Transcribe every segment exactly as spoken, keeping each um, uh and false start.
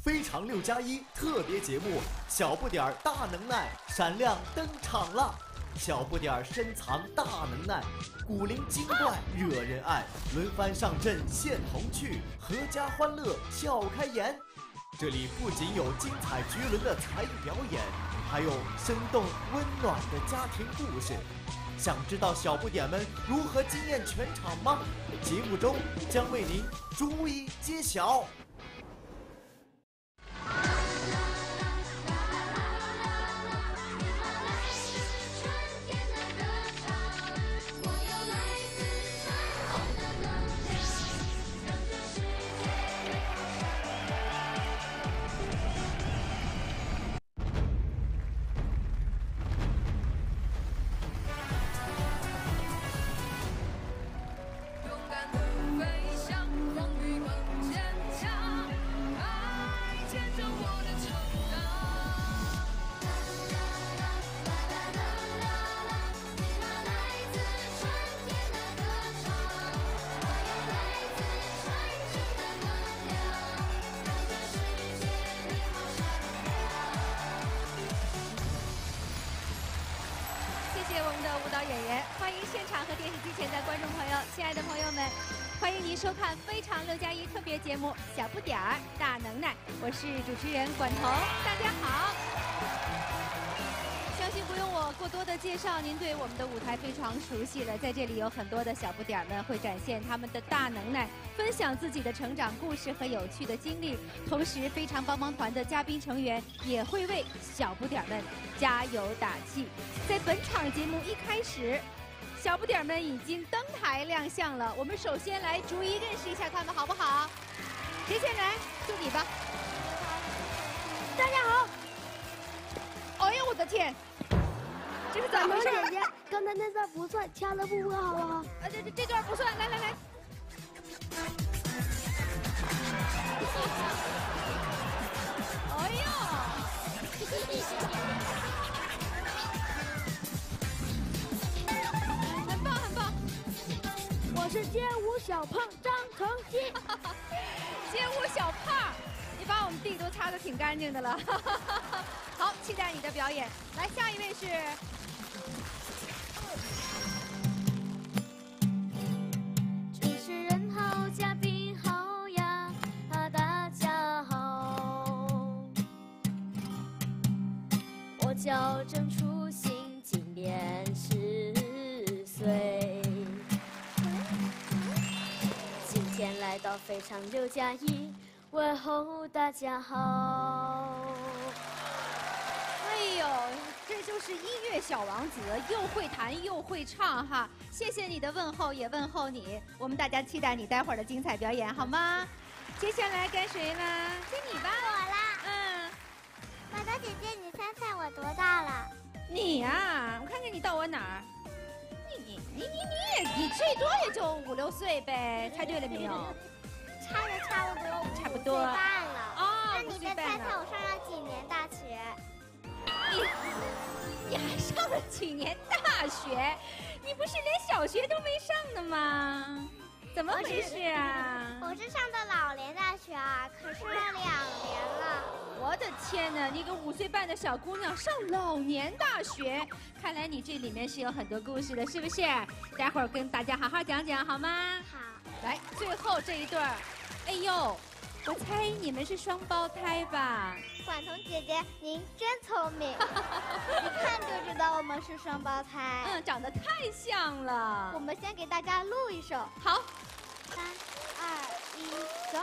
非常六加一特别节目，小不点儿大能耐闪亮登场啦！小不点儿深藏大能耐，古灵精怪惹人爱，轮番上阵献童趣，阖家欢乐笑开颜。这里不仅有精彩绝伦的才艺表演，还有生动温暖的家庭故事。想知道小不点们如何惊艳全场吗？节目中将为您逐一揭晓。 舞蹈演员，欢迎现场和电视机前的观众朋友，亲爱的朋友们，欢迎您收看《非常六加一》特别节目《小不点儿大能耐》，我是主持人管彤，大家好。相信不用我过多的介绍，您对我们的舞台非常熟悉了。在这里有很多的小不点儿们会展现他们的大能耐，分享自己的成长故事和有趣的经历。同时，非常帮帮团的嘉宾成员也会为小不点儿们加油打气。在本场节目一开始，小不点儿们已经登台亮相了。我们首先来逐一认识一下他们，好不好？谁先来？就你吧。大家好。哎呀，我的天！这是怎么回事？ 姐姐，刚才那段不算，其他的部分好不好？ 啊，这这这段不算，来来来。哎呦！很棒很棒。 我是街舞小胖张成熙。 街舞小胖，你把我们地都擦得挺干净的了。好，期待你的表演。来，下一位是。 主持人好，嘉宾好呀，啊，大家好。我叫郑初心，今年十岁。今天来到非常六加一，问候大家好。 哎呦，这就是音乐小王子，又会弹又会唱哈！谢谢你的问候，也问候你。我们大家期待你待会儿的精彩表演，好吗？接下来该谁呢？该你吧。 我啦。 嗯。 马达姐姐，你猜猜我多大了？ 你呀、啊，我看看你到我哪儿？你你你你你也你最多也就五六岁呗，猜对了没有？ 差的差不多， 差不多。 五岁半了。 哦， 那你再猜猜我上了几年大学？ 你你还上了几年大学？你不是连小学都没上的吗？怎么回事啊？ 我是上的老年大学啊，可是两年了。 我的天哪！你个五岁半的小姑娘上老年大学，看来你这里面是有很多故事的，是不是？待会儿跟大家好好讲讲好吗？ 好。 来，最后这一对儿，哎呦，我猜你们是双胞胎吧？ 管彤姐姐，您真聪明，一看就知道我们是双胞胎。 嗯，长得太像了。 我们先给大家录一首。 好， 三、二、一，走。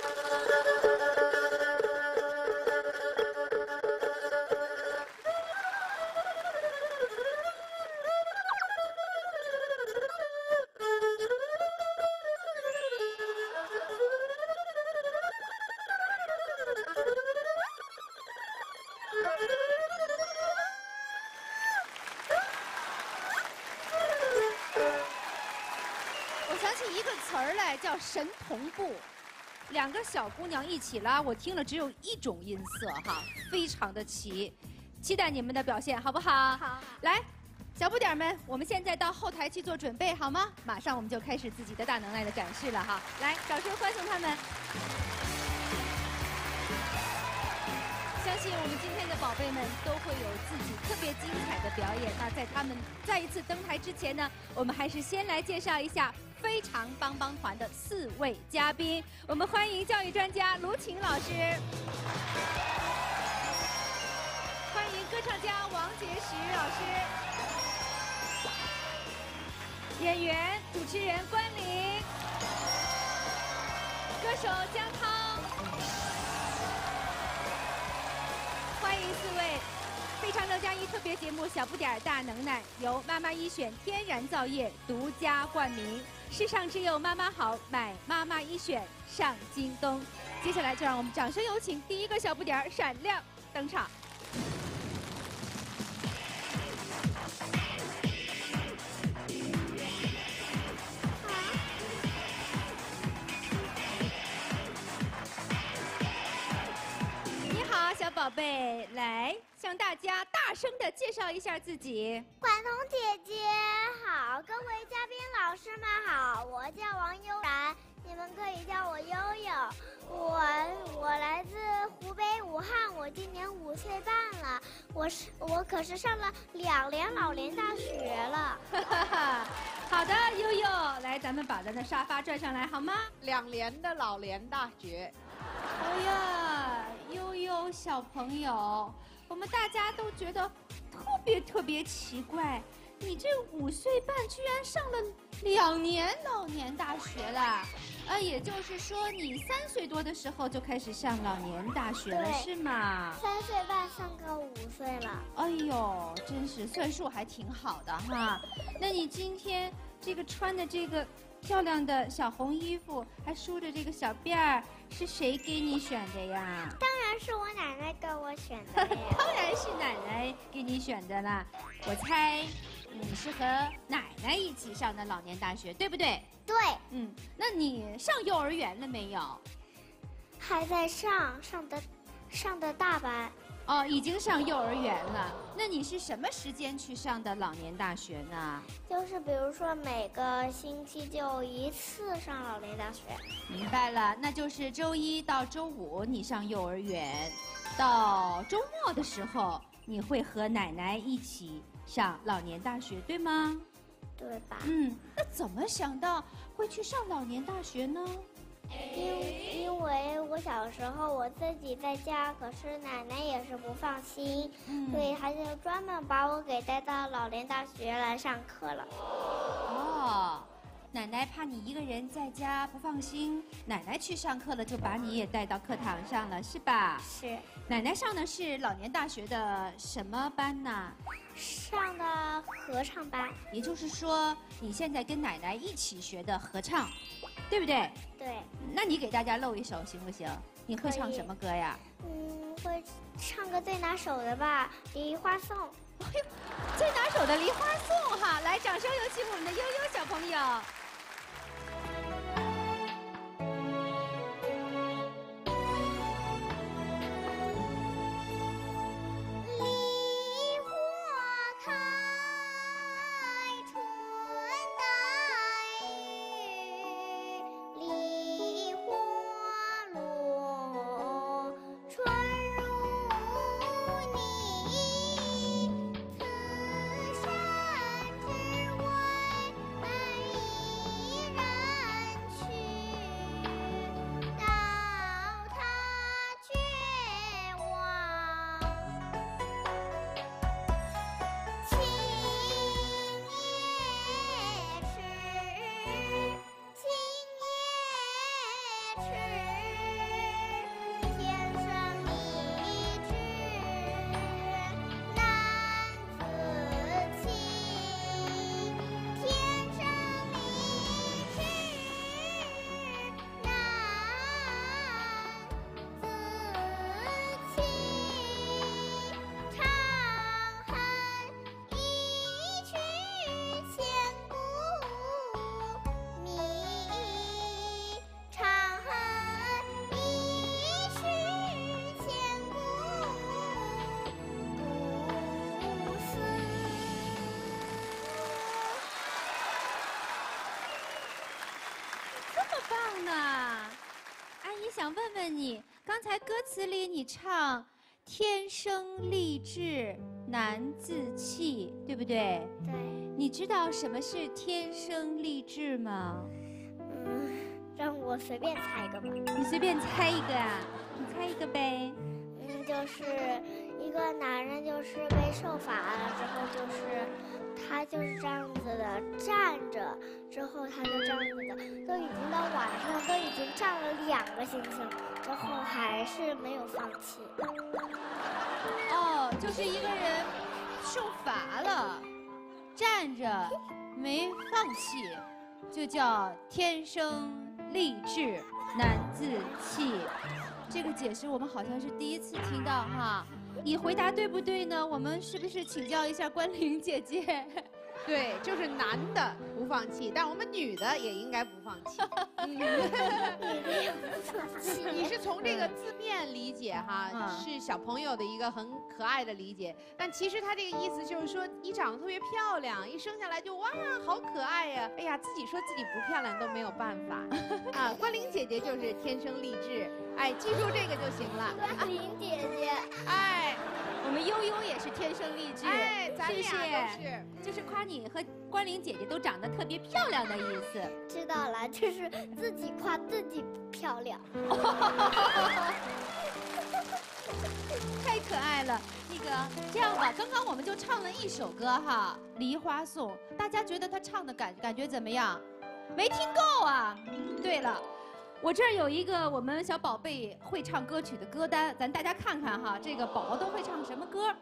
叫神同步，两个小姑娘一起拉，我听了只有一种音色哈，非常的齐，期待你们的表现，好不好？ 好。 来，小不点们，我们现在到后台去做准备，好吗？马上我们就开始自己的大能耐的展示了哈，来，掌声欢送他们。 信我们今天的宝贝们都会有自己特别精彩的表演。那在他们再一次登台之前呢，我们还是先来介绍一下非常帮帮团的四位嘉宾。我们欢迎教育专家卢琴老师，欢迎歌唱家王杰石老师，演员、主持人关凌，歌手姜涛。欢迎四位！非常六加一特别节目《小不点儿大能耐》由妈妈一选天然皂液独家冠名，世上只有妈妈好，买妈妈一选上京东。接下来就让我们掌声有请第一个小不点儿闪亮登场。小宝贝，来向大家大声的介绍一下自己。 管彤姐姐好，各位嘉宾老师们好，我叫王悠然，你们可以叫我悠悠。我我来自湖北武汉，我今年五岁半了，我是我可是上了两年老年大学了。 好的，悠悠，来，咱们把咱的沙发转上来好吗？ 两年的老年大学。 哎呀，悠悠小朋友，我们大家都觉得特别特别奇怪，你这五岁半居然上了两年老年大学了，呃，也就是说你三岁多的时候就开始上老年大学了，是吗？ 三岁半上个五岁了。 哎呦，真是算数还挺好的哈。那你今天这个穿的这个漂亮的小红衣服，还梳着这个小辫儿，是谁给你选的呀？ 当然是我奶奶给我选的呀。 当然是奶奶给你选的啦。我猜你是和奶奶一起上的老年大学，对不对？ 对。 嗯，那你上幼儿园了没有？ 还在上，上的上的大班。 哦，已经上幼儿园了。那你是什么时间去上的老年大学呢？ 就是比如说每个星期就一次上老年大学。 明白了，那就是周一到周五你上幼儿园，到周末的时候你会和奶奶一起上老年大学，对吗？ 对吧？ 嗯，那怎么想到会去上老年大学呢？ 因因为我小时候我自己在家，可是奶奶也是不放心，嗯、所以她就专门把我给带到老年大学来上课了。 哦，奶奶怕你一个人在家不放心，奶奶去上课了，就把你也带到课堂上了，是吧？ 是。 奶奶上的是老年大学的什么班呢？ 上的合唱班。 也就是说，你现在跟奶奶一起学的合唱，对不对？ 对。 那你给大家露一首行不行？你会唱什么歌呀？ 嗯，会唱个最拿手的吧，《梨花颂》。 哎呦，最拿手的《梨花颂》哈！来，掌声有请我们的悠悠小朋友。想问问你，刚才歌词里你唱天生丽质难自弃，对不对？ 对。 你知道什么是天生丽质吗？ 嗯，让我随便猜一个吧。 你随便猜一个啊，你猜一个呗。 嗯，就是一个男人，就是被受罚了之后，就是他就是这样子的站着，之后他就这样子的，都已经到晚上，都已经站了两个星期了，之后还是没有放弃。 哦，就是一个人受罚了，站着没放弃，就叫天生丽质难自弃。这个解释我们好像是第一次听到哈。你回答对不对呢？我们是不是请教一下关玲姐姐？ 对，就是男的不放弃，但我们女的也应该不放弃。 女的也不放弃。 你是从这个字面理解哈， 嗯是小朋友的一个很可爱的理解，但其实他这个意思就是说，你长得特别漂亮，一生下来就哇，好可爱呀！哎呀，自己说自己不漂亮都没有办法啊。关玲姐姐就是天生丽质，哎，记住这个就行了。 关玲姐姐， 哎， 我们悠悠也是天生丽质， 哎，咱谢谢俩都是。 就是夸你和关玲姐姐都长得特别漂亮的意思。 知道了，就是自己夸自己漂亮。 太可爱了。那个这样吧，刚刚我们就唱了一首歌哈，《梨花颂》，大家觉得他唱的感感觉怎么样？没听够啊？对了，我这儿有一个我们小宝贝会唱歌曲的歌单，咱大家看看哈，这个宝宝都会唱什么歌？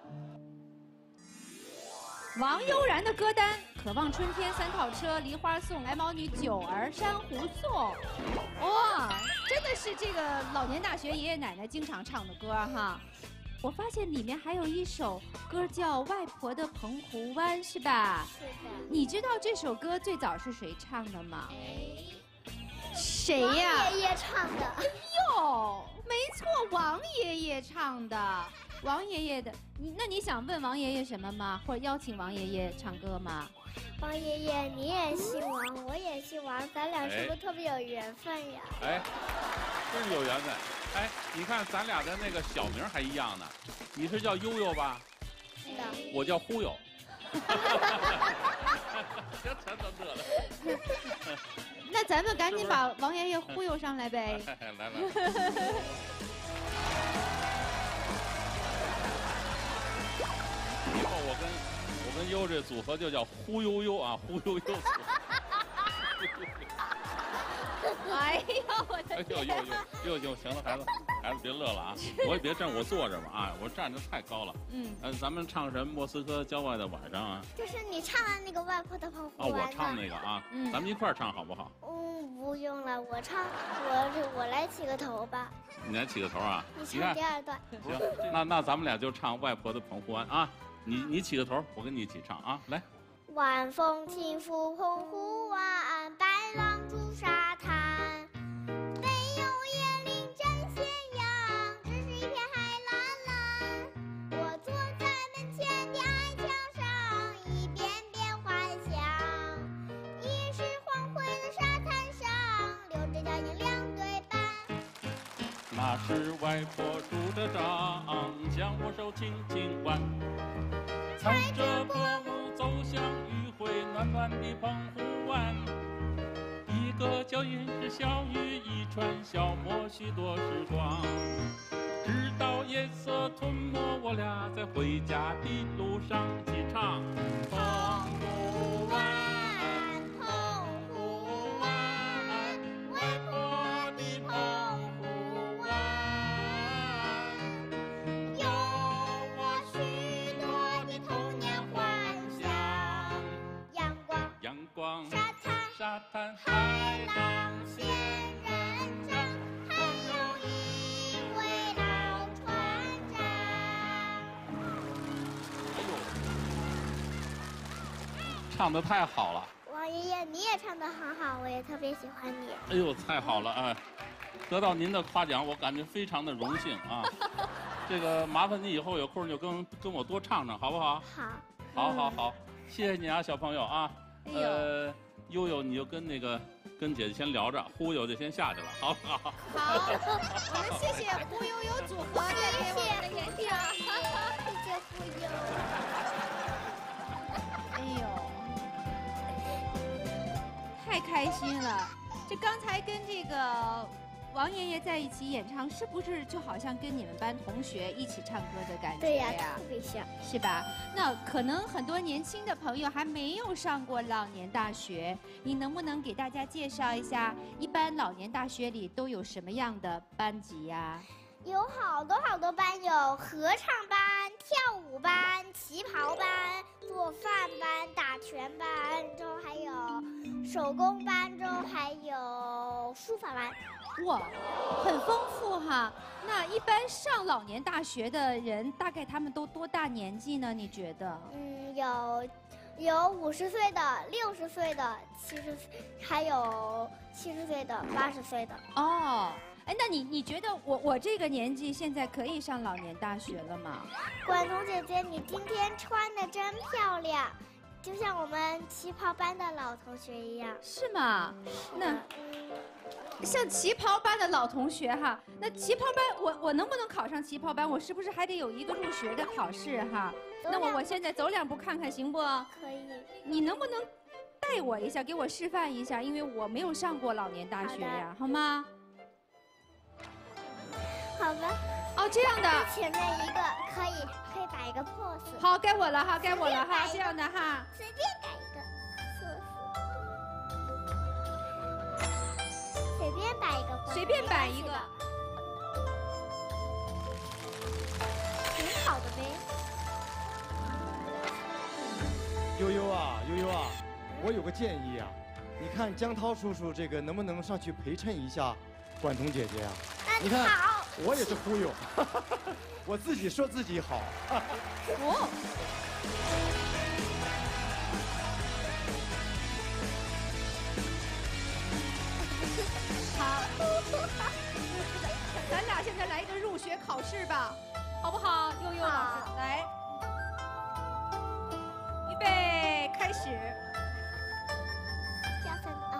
王悠然的歌单：《渴望春天》《三套车》《梨花颂》《白毛女》《九儿珊瑚颂》。哇，真的是这个老年大学爷爷奶奶经常唱的歌哈。我发现里面还有一首歌叫《外婆的澎湖湾》，是吧？ 是的。 你知道这首歌最早是谁唱的吗？谁王呀？ 爷爷唱的。 哟，没错，王爷爷唱的。王爷爷的，你那你想问王爷爷什么吗？或者邀请王爷爷唱歌吗？ 王爷爷，你也姓王，我也姓王，咱俩是不是特别有缘分呀？ 哎，真是有缘分。哎，你看咱俩的那个小名还一样呢，你是叫悠悠吧？ 是的。 我叫忽悠。行，全都乐了。 那咱们赶紧把王爷爷忽悠上来呗。 来来。以后我跟我跟优这组合就叫忽悠悠啊，忽悠悠组合。 哎呀，我的哎呦呦呦呦呦，行了，孩子，孩子别乐了啊！我也别站，我坐着吧啊！我站着太高了。嗯，呃，咱们唱什么莫斯科郊外的晚上啊？ 就是你唱的那个外婆的澎湖湾。 哦，我唱那个啊，嗯，咱们一块儿唱好不好？ 嗯，不用了，我唱，我我来起个头吧。 你来起个头啊？ 你唱第二段。 行，那那咱们俩就唱外婆的澎湖湾啊！你你起个头，我跟你一起唱啊！来。 晚风轻拂澎湖湾，白浪逐沙滩，没有椰林真鲜阳，只是一片海蓝蓝。我坐在门前的矮墙上，一遍遍幻想，已是黄昏的沙滩上，留着脚印两对半。 那是外婆拄着杖，将我手轻轻挽，踩着薄雾走向余晖暖暖的澎湖湾，一个脚印是小雨一串，消磨许多时光，直到夜色吞没我俩在回家的路上齐唱澎湖湾， 澎湖湾，外婆的澎湖湾，有我许多的童年幻想，阳光， 阳光， 沙滩， 沙滩， 海浪，仙人掌，还有一位老船长。 哎呦，唱得太好了！ 王爷爷，你也唱得很好，我也特别喜欢你。 哎呦，太好了啊！得到您的夸奖，我感觉非常的荣幸啊。这个麻烦你以后有空就跟跟我多唱唱，好不好？ 好。 好，好，好，谢谢你啊，小朋友啊。 哎呦呃，悠悠你就跟那个跟姐姐先聊着，忽悠就先下去了，好不好？ 好，我们谢谢忽悠悠组合带给我们的演唱。 开心了。这刚才跟这个王爷爷在一起演唱，是不是就好像跟你们班同学一起唱歌的感觉对呀， 呀？ 特别像。 是吧？那可能很多年轻的朋友还没有上过老年大学，你能不能给大家介绍一下，一般老年大学里都有什么样的班级呀？ 有好多好多班，有合唱班、跳舞班、旗袍班、做饭班、打拳班，之后还有手工班，之后还有书法班。 哇，很丰富哈。那一般上老年大学的人，大概他们都多大年纪呢？你觉得？ 嗯，有有五十岁的、六十岁的、七十岁，还有七十岁的、八十岁的。 哦。哎，那你你觉得我我这个年纪现在可以上老年大学了吗？ 管彤姐姐，你今天穿的真漂亮，就像我们旗袍班的老同学一样。 是吗？那像旗袍班的老同学哈，那旗袍班我我能不能考上旗袍班？我是不是还得有一个入学的考试哈？那我我现在走两步看看行不？ 可以。 你能不能带我一下，给我示范一下？因为我没有上过老年大学呀，好吗？ 好吧。 哦，这样的。 前面一个可以可以摆一个 pose。 好，该我了哈，该我了哈，这样的哈。 随便摆一个 pose。随便摆一个 pose。 随便摆一个。 挺好的呗。 悠悠啊，悠悠啊，我有个建议啊，你看江涛叔叔这个能不能上去陪衬一下管彤姐姐啊？你看。 好。 我也是忽悠，我自己说自己好。 哦。好，咱俩现在来一个入学考试吧，好不好？悠悠老师，来，预备，开始。 加分啊！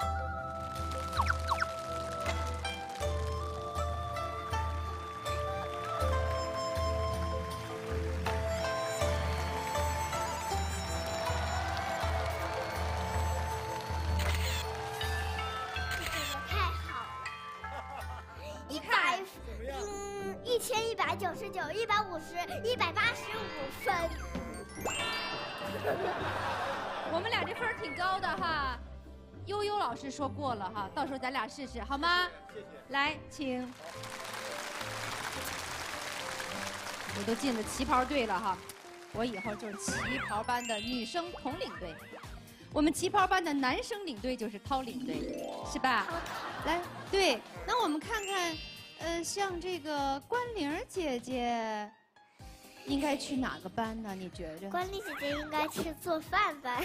一千一百九十九，一百五十，一百八十五分。 我们俩这分儿挺高的哈，悠悠老师说过了哈，到时候咱俩试试好吗？ 谢谢。 来，请。我都进了旗袍队了哈，我以后就是旗袍班的女生统领队，我们旗袍班的男生领队就是涛领队，是吧？来，对，那我们看看。呃，像这个关玲姐姐，应该去哪个班呢？你觉着？ 关玲姐姐应该去做饭班，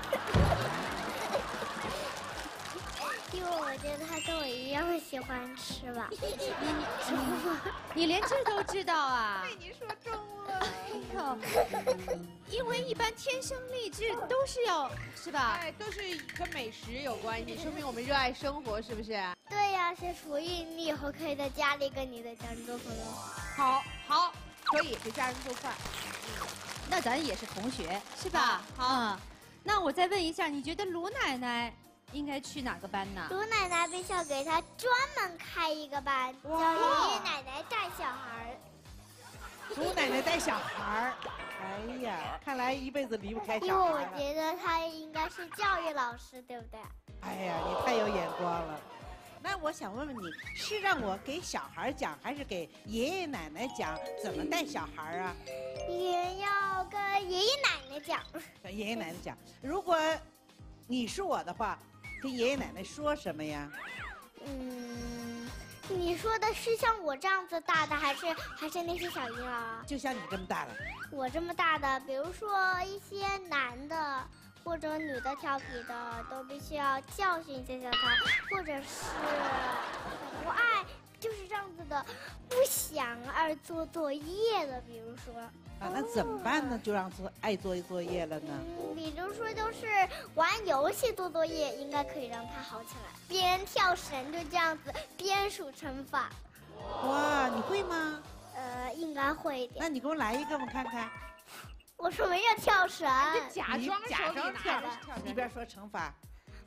因为我觉得她跟我一样喜欢吃吧。 你你你连这都知道啊？ 被你说中了。 哎呦，因为一般天生丽质都是要是吧？ 哎，都是跟美食有关系，说明我们热爱生活，是不是？ 对呀，学厨艺，你以后可以在家里跟你的家人做饭喽。 好，好，可以给家人做饭。 那咱也是同学，是吧？好。嗯，那我再问一下，你觉得卢奶奶应该去哪个班呢？ 卢奶奶必须要给她专门开一个班，叫爷爷奶奶带小孩儿。 卢奶奶带小孩儿，哎呀，看来一辈子离不开小孩因为我了。 觉得她应该是教育老师，对不对？ 哎呀，你太有眼光了。那我想问问你，是让我给小孩讲，还是给爷爷奶奶讲怎么带小孩啊？ 也要跟爷爷奶奶讲。 跟爷爷奶奶讲。如果你是我的话，跟爷爷奶奶说什么呀？ 嗯，你说的是像我这样子大的，还是还是那些小婴儿啊？ 就像你这么大的。 我这么大的，比如说一些男的。或者女的调皮的都必须要教训一下他，或者是不爱就是这样子的，不想而做作业的，比如说啊，那怎么办呢？就让做爱做作业了呢？ 嗯，比如说就是玩游戏做作业，应该可以让他好起来。边跳绳就这样子边数乘法。 哇，你会吗？ 呃，应该会一点。 那你给我来一个，我看看。 我说没有跳绳， 假装假装跳手里拿着， 一边说乘法。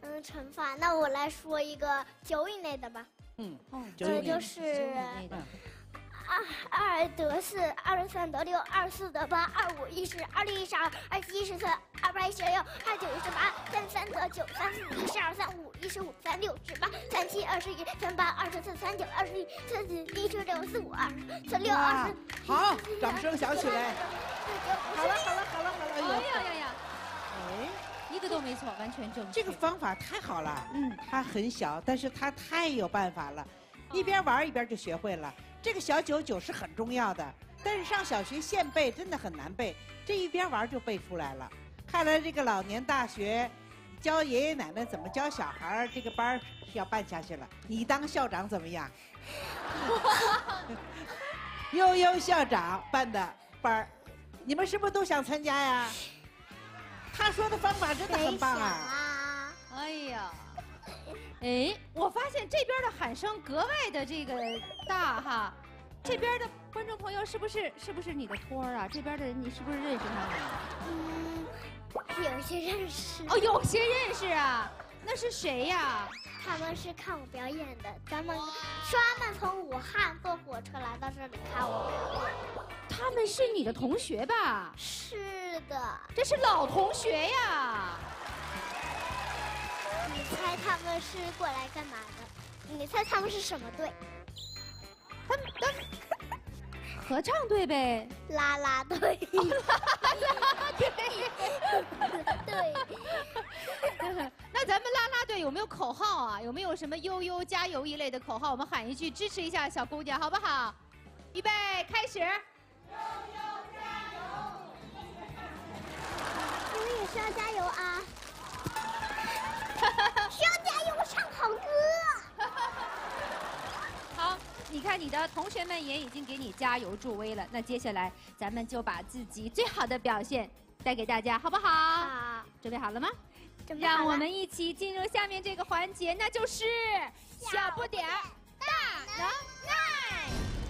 嗯乘法。那我来说一个九以内的吧。 嗯， 呃，就是二二得四，二得三得六，二四得八，二五一十，二六一十二，二七一十四，二八一十六，二九一十八，三三得九，三四一十二，三五一十五，三六十八，三七二十一，三八二十四，三九二十一，三十一十六，四五二十，四六二十。 好，掌声响起来。好了好了好了好了， 哎呀呀呀！ 哎， 一个都没错，完全正确。 这个方法太好了，嗯，他很小，但是他太有办法了，一边玩一边就学会了。这个小九九是很重要的，但是上小学现背真的很难背，这一边玩就背出来了。看来这个老年大学教爷爷奶奶怎么教小孩这个班是要办下去了。你当校长怎么样？悠悠校长办的班儿，你们是不是都想参加呀？他说的方法真的很棒啊！ 哎呀，哎，我发现这边的喊声格外的这个大哈，这边的观众朋友是不是是不是你的托儿啊？这边的人你是不是认识他们？ 嗯，有些认识。 哦，有些认识啊，那是谁呀？ 他们是看我表演的，咱们专门从武汉坐火车来到这里看我表演。 他们是你的同学吧？ 是的。 这是老同学呀。 你猜他们是过来干嘛的？你猜他们是什么队？ 他们他们合唱队呗。 啦啦队。 啦啦队。 对。 那咱们啦啦队有没有口号啊？有没有什么悠悠加油一类的口号？我们喊一句支持一下小姑娘，好不好？预备，开始。悠悠加油！ 你们也是要加油啊！需要加油唱好歌。 好，你看你的同学们也已经给你加油助威了。那接下来咱们就把自己最好的表现带给大家，好不好？ 好。 准备好了吗？ 让我们一起进入下面这个环节，那就是小不点儿大能耐。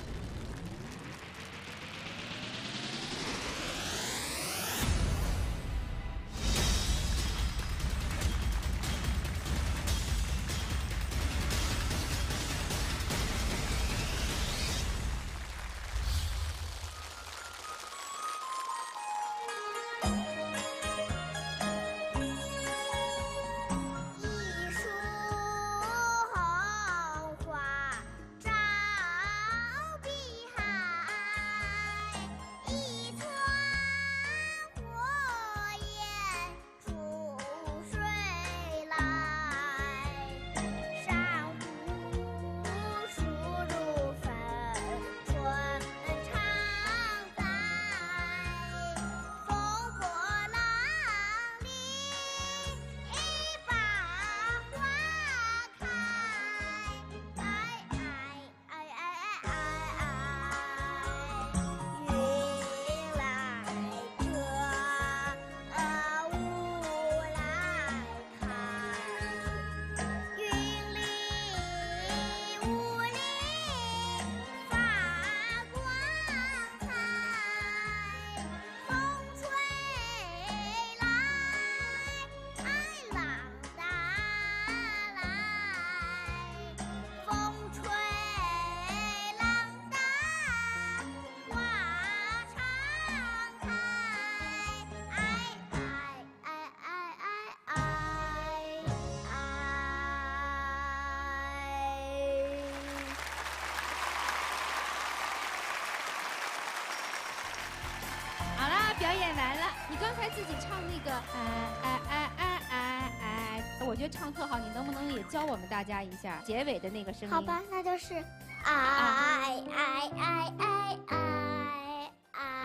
表演完了，你刚才自己唱那个哎哎哎哎哎哎，我觉得唱特好，你能不能也教我们大家一下结尾的那个声音？ 好吧，那就是哎哎哎哎哎哎。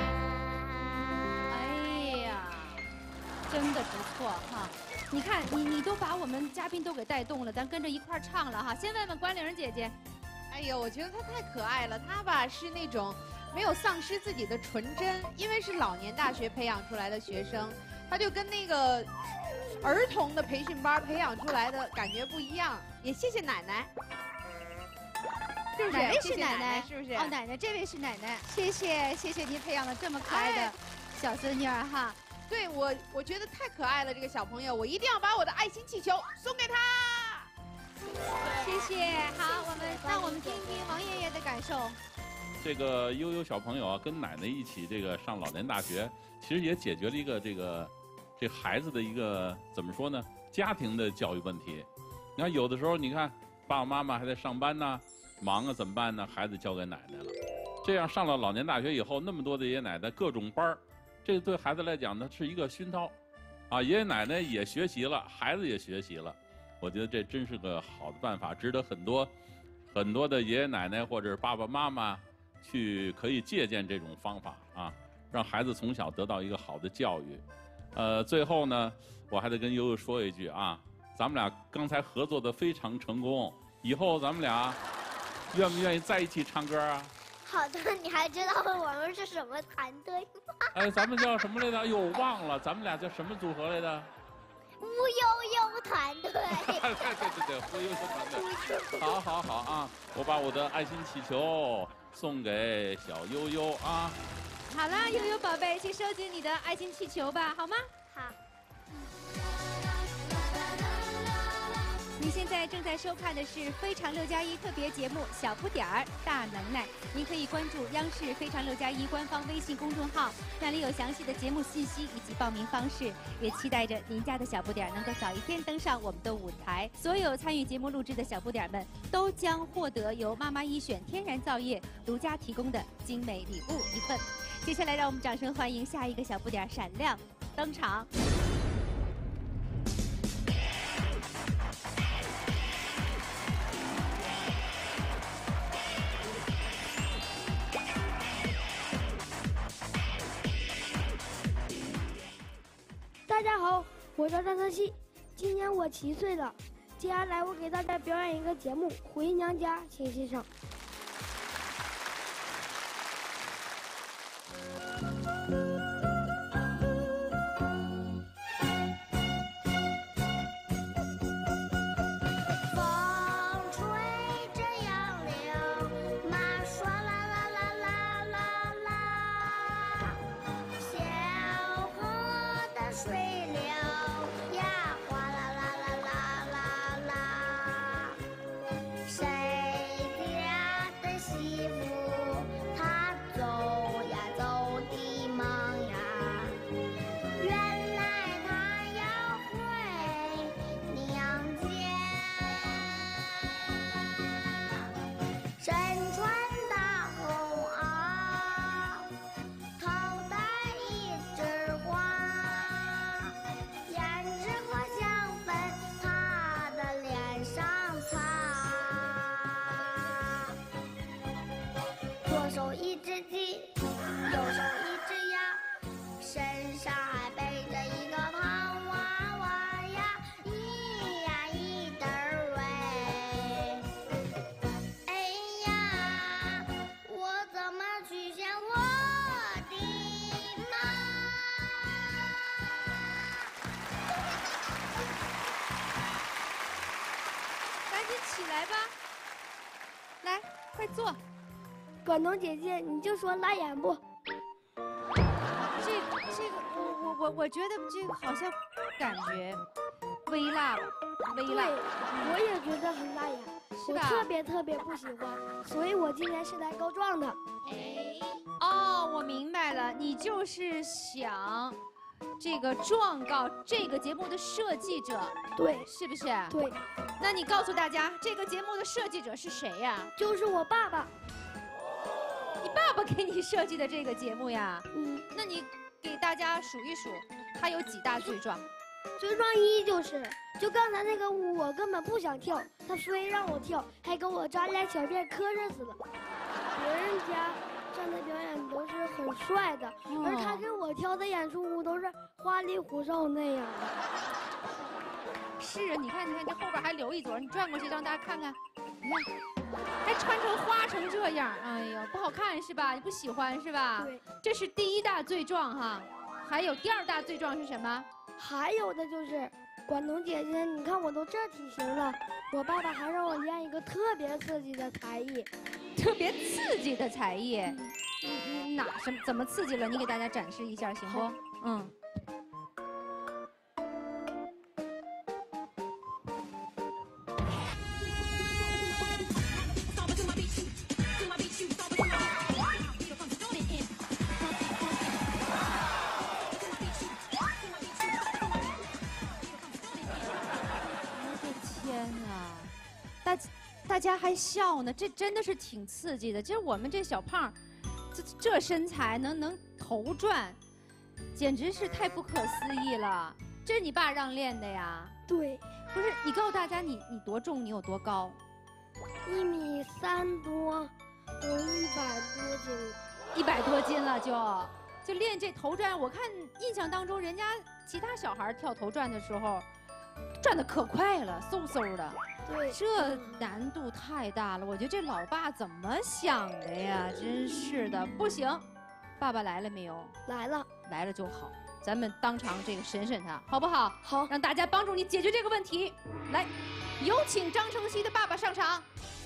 哎呀，真的不错哈！你看，你你都把我们嘉宾都给带动了，咱跟着一块儿唱了哈。先问问关玲姐姐， 哎呦，我觉得她太可爱了，她吧是那种。没有丧失自己的纯真，因为是老年大学培养出来的学生，他就跟那个儿童的培训班培养出来的感觉不一样。也谢谢奶奶，是不是？ 哪位是奶奶？ 是不是？ 哦，奶奶，这位是奶奶，谢谢谢谢您培养了这么可爱的小孙女儿哈。 对我，我觉得太可爱了，这个小朋友，我一定要把我的爱心气球送给他。 谢谢。好，我们让我们听听王爷爷的感受。 这个悠悠小朋友啊，跟奶奶一起这个上老年大学，其实也解决了一个这个这孩子的一个怎么说呢？家庭的教育问题。你看，有的时候你看爸爸妈妈还在上班呢，忙啊怎么办呢？孩子交给奶奶了。这样上了老年大学以后，那么多的爷爷奶奶各种班儿，这对孩子来讲呢是一个熏陶，啊，爷爷奶奶也学习了，孩子也学习了。我觉得这真是个好的办法，值得很多很多的爷爷奶奶或者是爸爸妈妈去可以借鉴这种方法啊，让孩子从小得到一个好的教育。呃，最后呢，我还得跟悠悠说一句啊，咱们俩刚才合作的非常成功，以后咱们俩愿不愿意在一起唱歌啊？ 好的，你还知道我们是什么团队吗？ 哎，咱们叫什么来着？哎呦，我忘了，咱们俩叫什么组合来着？ 无忧忧团队。 对对对对，无忧忧团队。好好好啊，我把我的爱心气球送给小悠悠啊。 好了，悠悠宝贝，去收集你的爱心气球吧，好吗？ 好。 您现在正在收看的是《非常六加一》特别节目《小不点儿大能耐》。您可以关注央视《非常六加一》官方微信公众号，那里有详细的节目信息以及报名方式。也期待着您家的小不点儿能够早一天登上我们的舞台。所有参与节目录制的小不点儿们都将获得由妈妈一选天然皂液独家提供的精美礼物一份。接下来，让我们掌声欢迎下一个小不点儿闪亮登场。 大家好，我叫张泽熙，今年我七岁了。接下来我给大家表演一个节目《回娘家》，请欣赏。 起来吧，来，快坐。 广东姐姐，你就说拉眼不？ 这这个，我我我我觉得这个好像感觉微辣了，微辣。 对，我也觉得很辣眼，我特别特别不喜欢，所以我今天是来告状的。 哎，哦，我明白了，你就是想这个状告这个节目的设计者， 对， 是不是？ 对。 那你告诉大家，这个节目的设计者是谁呀？ 就是我爸爸。 你爸爸给你设计的这个节目呀？ 嗯。 那你给大家数一数，他有几大罪状？ 罪状一就是，就刚才那个舞我根本不想跳，他非让我跳，还给我扎俩小辫，磕碜死了。别人家站的表演都是很帅的，哦、而他给我跳的演出舞都是花里胡哨那样的。 是啊，你看，你看，这后边还留一撮，你转过去让大家看看，你看，还穿成花成这样，哎呀，不好看是吧？你不喜欢是吧？ 对， 这是第一大罪状哈。还有第二大罪状是什么？ 还有的就是，广东姐姐，你看我都这体型了，我爸爸还让我练一个特别刺激的才艺， 特别刺激的才艺，嗯嗯，哪什么怎么刺激了？你给大家展示一下行不？嗯。 大家还笑呢，这真的是挺刺激的。就是我们这小胖，这这身材能能头转，简直是太不可思议了。这是你爸让练的呀？ 对。 不是，你告诉大家你你多重，你有多高？ 一米三多，有一百多斤。 一百多斤了就，就练这头转。我看印象当中，人家其他小孩跳头转的时候，转的可快了，嗖嗖的。 对， 这难度太大了。我觉得这老爸怎么想的呀？真是的，不行。爸爸来了没有？ 来了， 来了就好。咱们当场这个审审他，好不好？ 好， 让大家帮助你解决这个问题。来，有请张承熙的爸爸上场。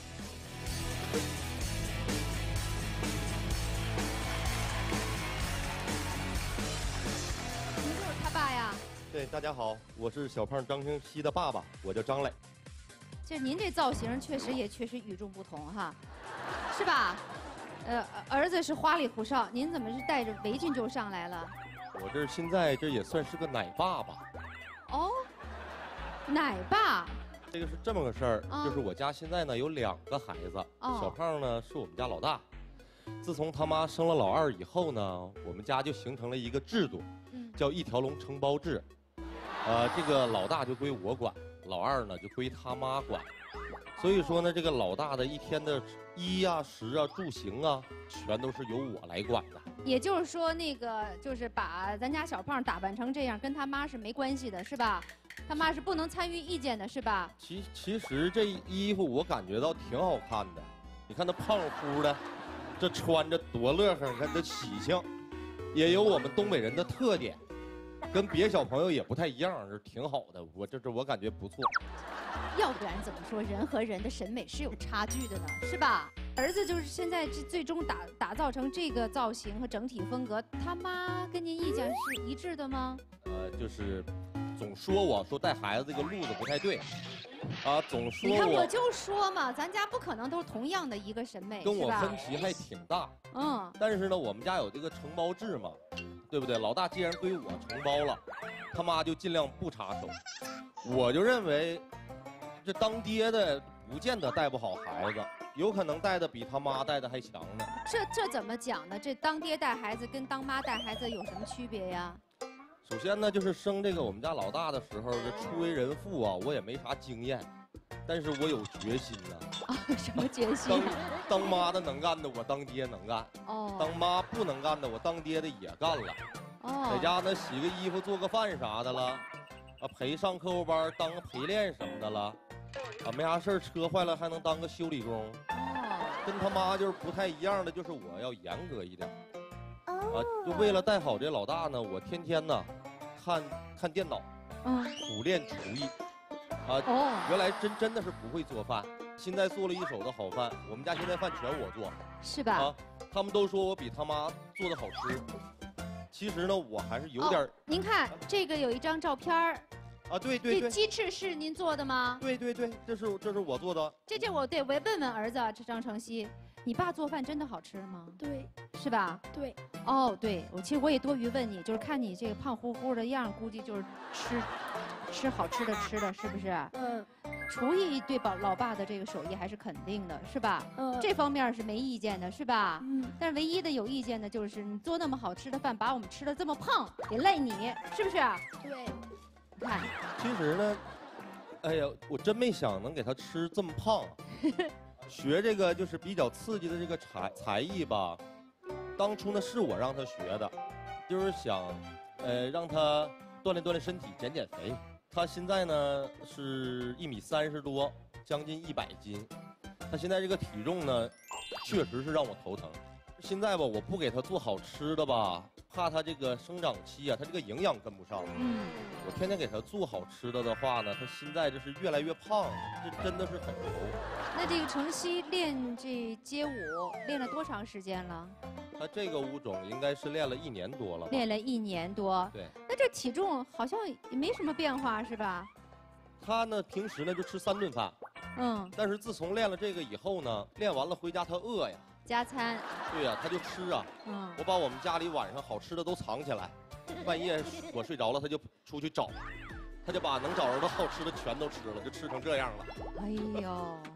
您就是他爸呀？ 对，大家好，我是小胖张承熙的爸爸，我叫张磊。 这您这造型确实也确实与众不同哈，是吧？呃，儿子是花里胡哨，您怎么是带着围裙就上来了？ 我这现在这也算是个奶爸吧。 哦，奶爸。 这个是这么个事儿， 啊、 就是我家现在呢有两个孩子， 哦、 小胖呢是我们家老大。自从他妈生了老二以后呢，我们家就形成了一个制度， 嗯、 叫一条龙承包制。呃，这个老大就归我管，老二呢就归他妈管。所以说呢，这个老大的一天的衣啊、食啊、住行啊，全都是由我来管的。 也就是说，那个就是把咱家小胖打扮成这样，跟他妈是没关系的，是吧？他妈是不能参与意见的，是吧？ 其其实这衣服我感觉到挺好看的，你看他胖乎的，这穿着多乐呵，看这喜庆，也有我们东北人的特点，跟别小朋友也不太一样，是挺好的。我这这我感觉不错。 要不然怎么说人和人的审美是有差距的呢？是吧？儿子就是现在这最终打打造成这个造型和整体风格，他妈跟您意见是一致的吗？ 呃，就是总说我说带孩子这个路子不太对，啊，总说我。 你看我就说嘛，咱家不可能都是同样的一个审美， 跟我分歧还挺大。 嗯。 但是呢，我们家有这个承包制嘛，对不对？老大既然归我承包了，他妈就尽量不插手。我就认为，这当爹的不见得带不好孩子，有可能带的比他妈带的还强呢。 这这怎么讲呢？这当爹带孩子跟当妈带孩子有什么区别呀？ 首先呢，就是生这个我们家老大的时候，这初为人父啊，我也没啥经验，但是我有决心呐。 啊，什么决心？ 当当妈的能干的，我当爹能干； 哦， 当妈不能干的，我当爹的也干了。 哦， 在家呢，洗个衣服、做个饭啥的了，啊，陪上课后班，当个陪练什么的了，啊，没啥事儿，车坏了还能当个修理工。 哦， 跟他妈就是不太一样的，就是我要严格一点。啊，就为了带好这老大呢，我天天呢。看看电脑， 嗯， 苦练厨艺，啊， 哦， 原来真真的是不会做饭，现在做了一手的好饭，我们家现在饭全我做， 是吧？ 啊，他们都说我比他妈做的好吃，其实呢，我还是有点、哦。 您看这个有一张照片儿， 啊，对对对， 这鸡翅是您做的吗？ 对对对，这是这是我做的。 这这我对我问问儿子，这张承熙，你爸做饭真的好吃吗？ 对， 是吧？ 对。 哦，对，我其实我也多余问你，就是看你这个胖乎乎的样，估计就是吃吃好吃的吃的，是不是？ 嗯。 厨艺对老老爸的这个手艺还是肯定的，是吧？ 嗯。 这方面是没意见的，是吧？ 嗯。 但是唯一的有意见的就是你做那么好吃的饭，把我们吃的这么胖，也赖你，是不是？ 对。 你看。 其实呢，哎呀，我真没想能给他吃这么胖。学这个就是比较刺激的这个才才艺吧。当初呢是我让他学的，就是想，呃，让他锻炼锻炼身体，减减肥。他现在呢是一米三十多，将近一百斤。他现在这个体重呢，确实是让我头疼。现在吧，我不给他做好吃的吧，怕他这个生长期啊，他这个营养跟不上。 嗯。 我天天给他做好吃的的话呢，他现在这是越来越胖，这真的是很愁。 那这个承熙练这街舞练了多长时间了？ 他这个舞种应该是练了一年多了吧。 练了一年多。 对。 那这体重好像也没什么变化，是吧？ 他呢，平时呢就吃三顿饭。 嗯。 但是自从练了这个以后呢，练完了回家他饿呀。 加餐。 对呀、啊，他就吃啊。 嗯。 我把我们家里晚上好吃的都藏起来，半夜我睡着了，他就出去找，他就把能找着的好吃的全都吃了，就吃成这样了。 哎呦。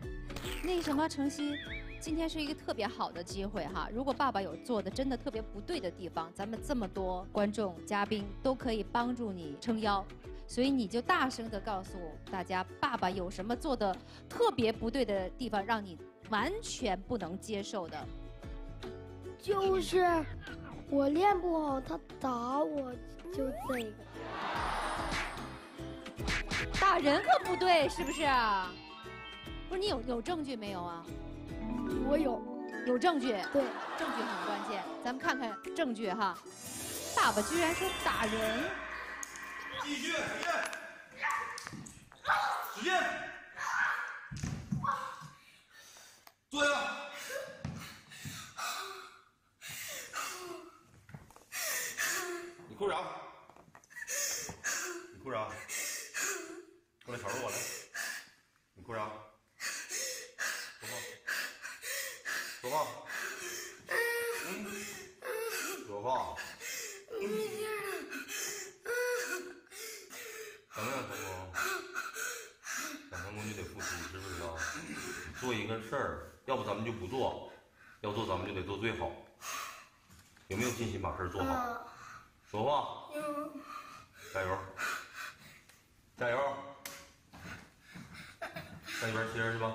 那什么，晨曦，今天是一个特别好的机会哈。如果爸爸有做的真的特别不对的地方，咱们这么多观众嘉宾都可以帮助你撑腰，所以你就大声的告诉大家，爸爸有什么做的特别不对的地方，让你完全不能接受的。 就是我练不好，他打我，就这个。 打人可不对，是不是啊？不是你有有证据没有啊？ 我有， 有证据。 对， 证据很关键，咱们看看证据哈。爸爸居然说打人。 继续，使劲，使劲，坐下。你哭啥？你哭啥？过来瞅瞅我来。你哭啥？说话。说话。嗯。说话。等等，成功。想成功就得付出，知不知道？做一个事儿，要不咱们就不做，要做咱们就得做最好。有没有信心把事儿做好？说话。加油！加油！上一边接着去吧。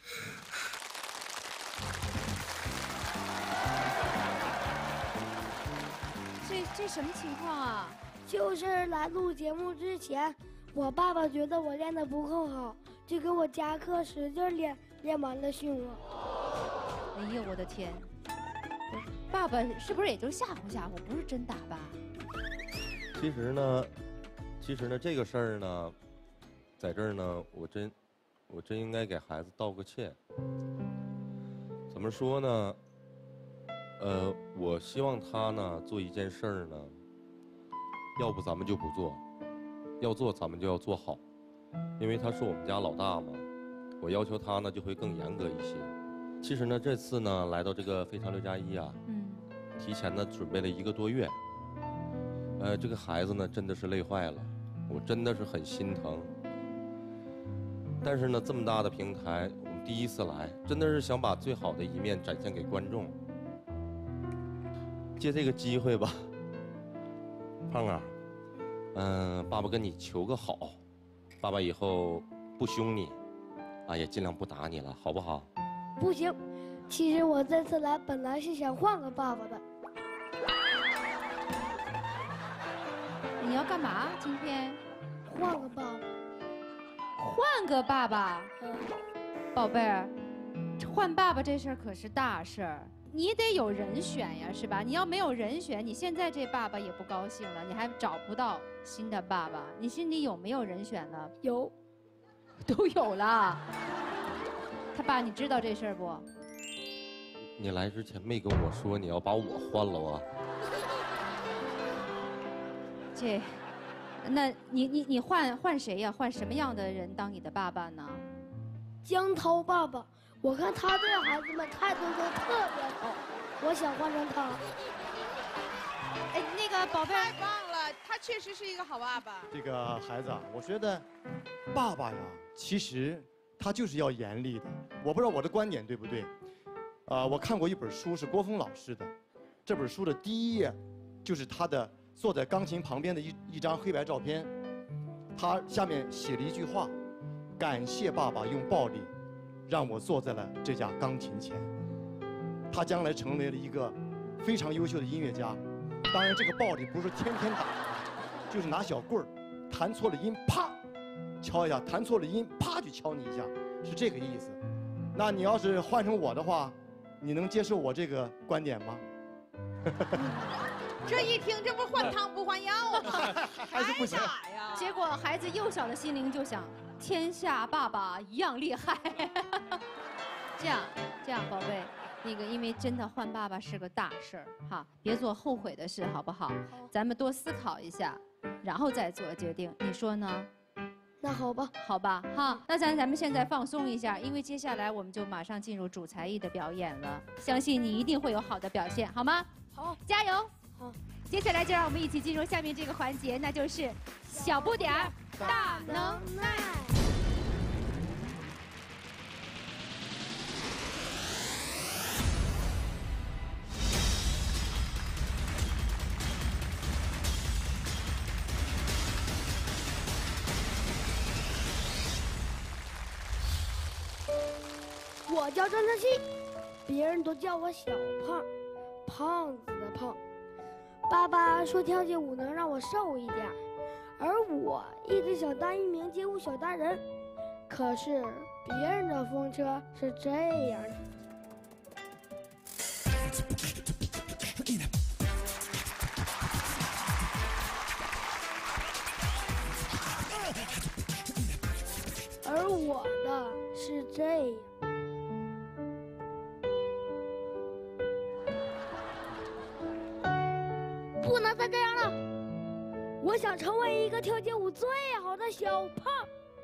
这这什么情况啊？ 就是来录节目之前，我爸爸觉得我练得不够好，就给我加课使劲练，练完了训我。 哎呀，我的天！爸爸是不是也就吓唬吓唬，不是真打吧？ 其实呢，其实呢，这个事儿呢，在这儿呢，我真，我真应该给孩子道个歉。怎么说呢？呃，我希望他呢做一件事儿呢，要不咱们就不做，要做咱们就要做好，因为他是我们家老大嘛，我要求他呢就会更严格一些。其实呢，这次呢来到这个非常六加一啊，嗯，提前呢准备了一个多月。呃，这个孩子呢，真的是累坏了，我真的是很心疼。但是呢，这么大的平台，我们第一次来，真的是想把最好的一面展现给观众。借这个机会吧，胖啊，嗯、呃，爸爸跟你求个好，爸爸以后不凶你，啊，也尽量不打你了，好不好？ 不行，其实我这次来本来是想换个爸爸的。 你要干嘛？今天换个爸爸。 换个爸爸？ 嗯， 宝贝儿，换爸爸这事儿可是大事儿，你得有人选呀，是吧？你要没有人选，你现在这爸爸也不高兴了，你还找不到新的爸爸，你心里有没有人选呢？ 有， 都有了。他爸，你知道这事儿不？ 你来之前没跟我说你要把我换了啊？ 这，那你你你换换谁呀？换什么样的人当你的爸爸呢？ 江涛爸爸，我看他对孩子们态度都特别好，我想换成他。 哎，那个宝贝， 太棒了，他确实是一个好爸爸。 这个孩子啊，我觉得，爸爸呀，其实他就是要严厉的。我不知道我的观点对不对，啊、呃，我看过一本书是郭峰老师的，这本书的第一页，就是他的坐在钢琴旁边的一一张黑白照片，他下面写了一句话：感谢爸爸用暴力，让我坐在了这架钢琴前。他将来成为了一个非常优秀的音乐家。当然，这个暴力不是天天打，就是拿小棍儿，弹错了音，啪，敲一下；弹错了音，啪就敲你一下，是这个意思。那你要是换成我的话，你能接受我这个观点吗？ 这一听，这不换汤不换药吗？ 还是不行打呀！ 结果孩子幼小的心灵就想，天下爸爸一样厉害。这样，这样，宝贝。那个，因为真的换爸爸是个大事儿哈，别做后悔的事，好不好？咱们多思考一下，然后再做决定，你说呢？ 那好吧， 好吧，哈，那咱咱们现在放松一下，因为接下来我们就马上进入主才艺的表演了，相信你一定会有好的表现，好吗？ 好， 加油！ 好， 接下来就让我们一起进入下面这个环节，那就是小不点儿大能耐。 我叫张晨曦，别人都叫我小胖，胖子的胖。爸爸说跳街舞能让我瘦一点，而我一直想当一名街舞小达人。可是别人的风车是这样的。而我的是这样。不能再这样了，我想成为一个跳街舞最好的小胖。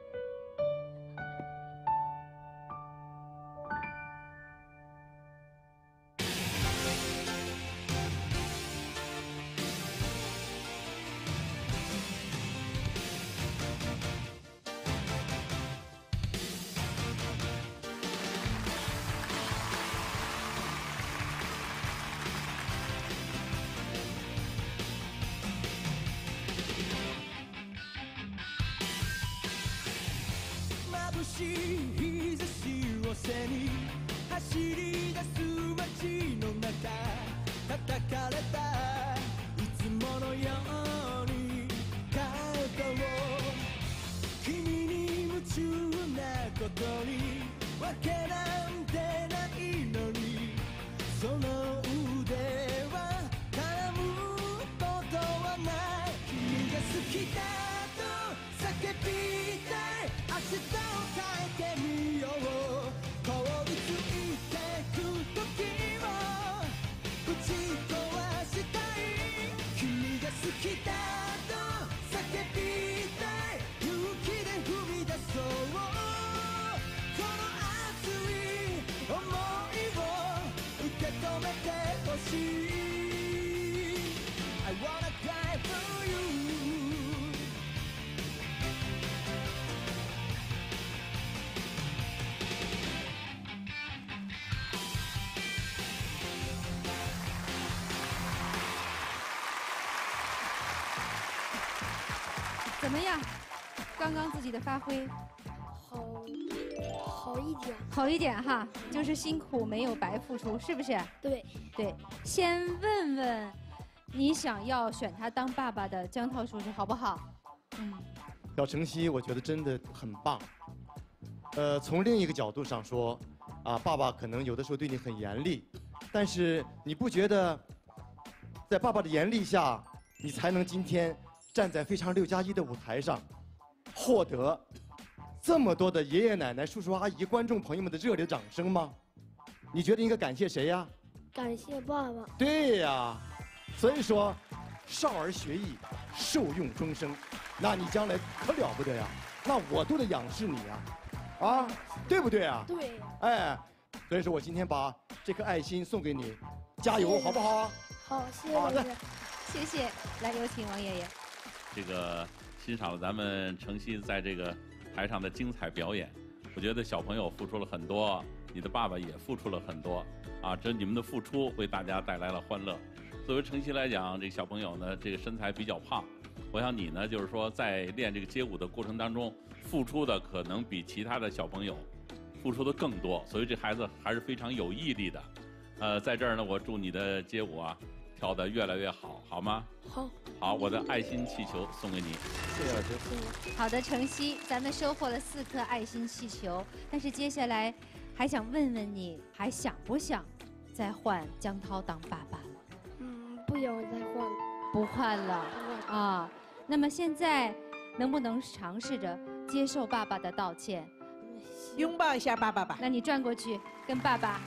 眩しい日差しを背に走り出す街の中叩かれたいつものようにカウトを君に夢中なことにわけなんてないのにその腕は絡むことはない君が好きだと叫びたい明日を変えてみよう凍りついてく時をぶち壊したい君が好きだと叫びたい勇気で踏み出そうこの熱い想いを受け止めてほしい I wanna cry for you 怎么样？刚刚自己的发挥好，好一点。 好一点哈，就是辛苦没有白付出，是不是？ 对对，先问问你想要选他当爸爸的江涛叔叔好不好？嗯， 小晨曦，我觉得真的很棒。呃，从另一个角度上说，啊，爸爸可能有的时候对你很严厉，但是你不觉得，在爸爸的严厉下，你才能今天站在非常六加一的舞台上，获得这么多的爷爷奶奶、叔叔阿姨、观众朋友们的热烈掌声吗？你觉得应该感谢谁呀？ 感谢爸爸。 对呀，所以说，少儿学艺，受用终生，那你将来可了不得呀！那我都得仰视你呀，啊，对不对啊？ 对。 哎，所以说我今天把这颗爱心送给你，加油，好不好啊？ 好，谢谢。 好的， 谢谢。来，有请王爷爷。 这个欣赏了咱们晨曦在这个台上的精彩表演，我觉得小朋友付出了很多，你的爸爸也付出了很多，啊，这你们的付出为大家带来了欢乐。作为晨曦来讲，这个小朋友呢，这个身材比较胖，我想你呢，就是说在练这个街舞的过程当中，付出的可能比其他的小朋友付出的更多，所以这孩子还是非常有毅力的。呃，在这儿呢，我祝你的街舞啊跳得越来越好，好吗？ 好。 好，我的爱心气球送给你。 谢谢老师。 好的，晨曦，咱们收获了四颗爱心气球，但是接下来还想问问你，还想不想再换江涛当爸爸了？ 嗯，不想再换了。 不换了啊。那么现在能不能尝试着接受爸爸的道歉？ 拥抱一下爸爸吧。 那你转过去跟爸爸。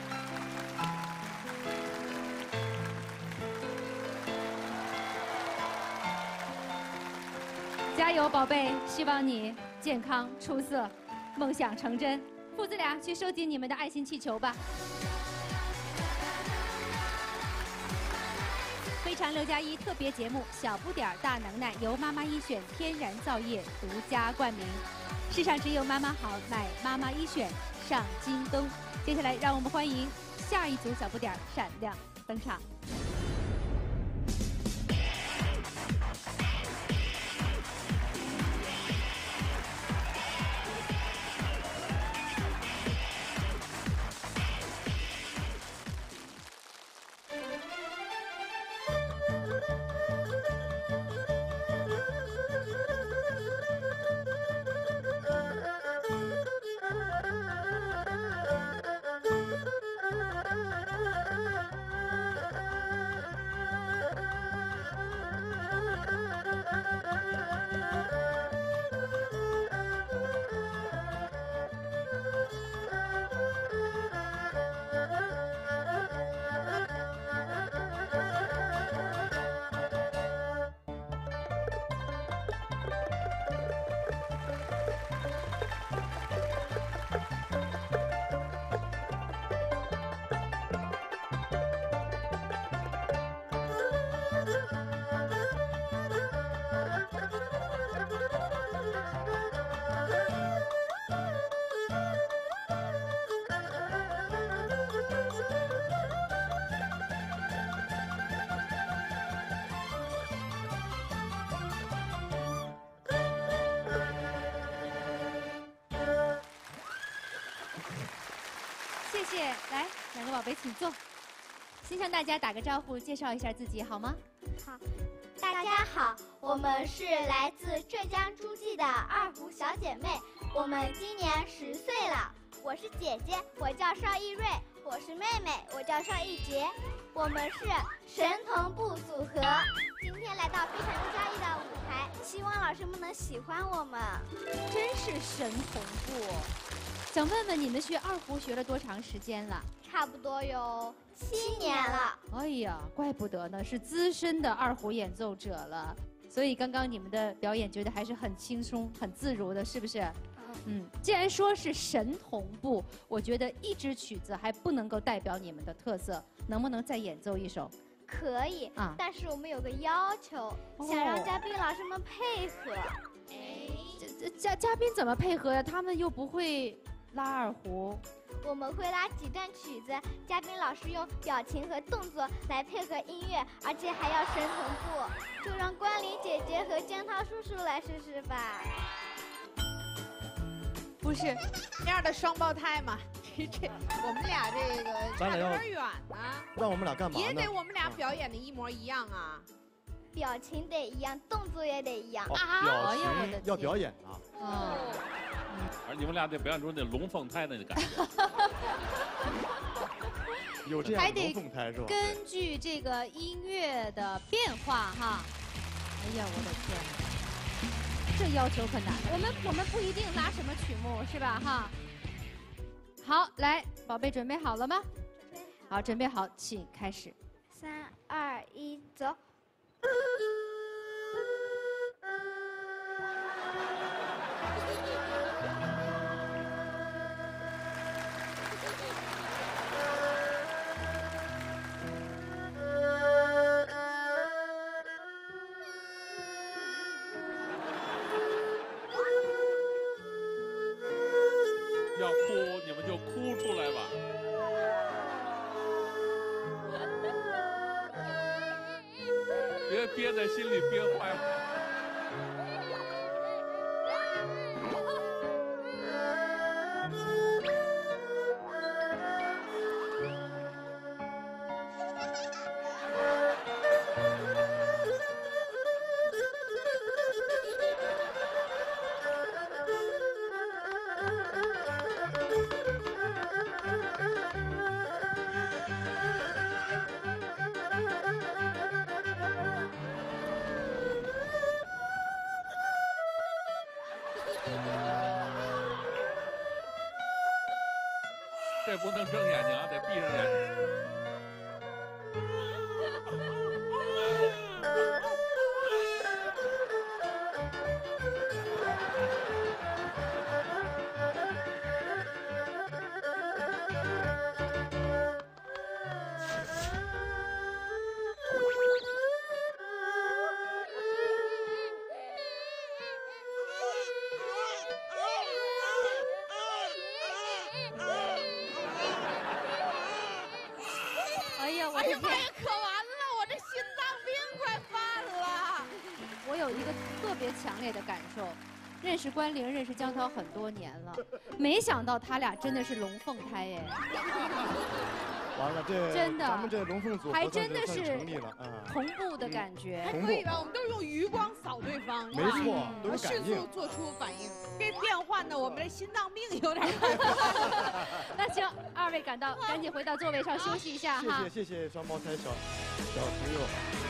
加油，宝贝！希望你健康出色，梦想成真。父子俩去收集你们的爱心气球吧。非常六加一特别节目《小不点儿大能耐》由妈妈一选天然皂液独家冠名。世上只有妈妈好，买妈妈一选上京东。接下来，让我们欢迎下一组小不点儿闪亮登场。 谢谢，来，两个宝贝请坐。先向大家打个招呼，介绍一下自己好吗？ 好，大家好，我们是来自浙江诸暨的二胡小姐妹，我们今年十岁了。我是姐姐，我叫邵艺瑞；我是妹妹，我叫邵艺杰。我们是神童部组合，今天来到非常不嘉义的舞台，希望老师们能喜欢我们。 真是神童部。想问问你们学二胡学了多长时间了？ 差不多有七年了。 哎呀，怪不得呢，是资深的二胡演奏者了。所以刚刚你们的表演觉得还是很轻松、很自如的，是不是？嗯，既然说是神童部，我觉得一支曲子还不能够代表你们的特色，能不能再演奏一首？ 可以啊， 但是我们有个要求， 哦想让嘉宾老师们配合。 哎，这这嘉嘉宾怎么配合呀？他们又不会拉二胡。 我们会拉几段曲子，嘉宾老师用表情和动作来配合音乐，而且还要神同步。就让关林姐姐和江涛叔叔来试试吧。 不是，这样的双胞胎嘛，这这我们俩这个差得有点远呢。 让我们俩干嘛呢？ 也得我们俩表演的一模一样啊。 表情得一样，动作也得一样。 哦、表情要表演啊。 哦。 而你们俩得表演出那龙凤胎那个感觉。 有这样的龙凤胎是吧？ 根据这个音乐的变化哈。哎呀，我的天，这要求可难。我们我们不一定拉什么曲目是吧哈？好，来，宝贝准备好了吗？ 准备好。好，准备好，请开始。 三二一，走。 要哭你们就哭出来吧。别憋在心里憋坏了。这不能睁眼睛啊，得闭上眼睛。 哎呀，我哎呀妈呀，可完了！我这心脏病快犯了。 我有一个特别强烈的感受，认识关凌、认识江涛很多年了，没想到他俩真的是龙凤胎哎。 完了，这真的， 咱们这龙凤组合还真的是是成立了啊， 同步的感觉。 还可以吧？我们都是用余光扫对方， 没错，都是迅感应速做出反应。这变换的，我们这心脏病有点快。 那行，二位赶到，赶紧回到座位上休息一下哈。 谢谢谢谢双胞胎小小朋友。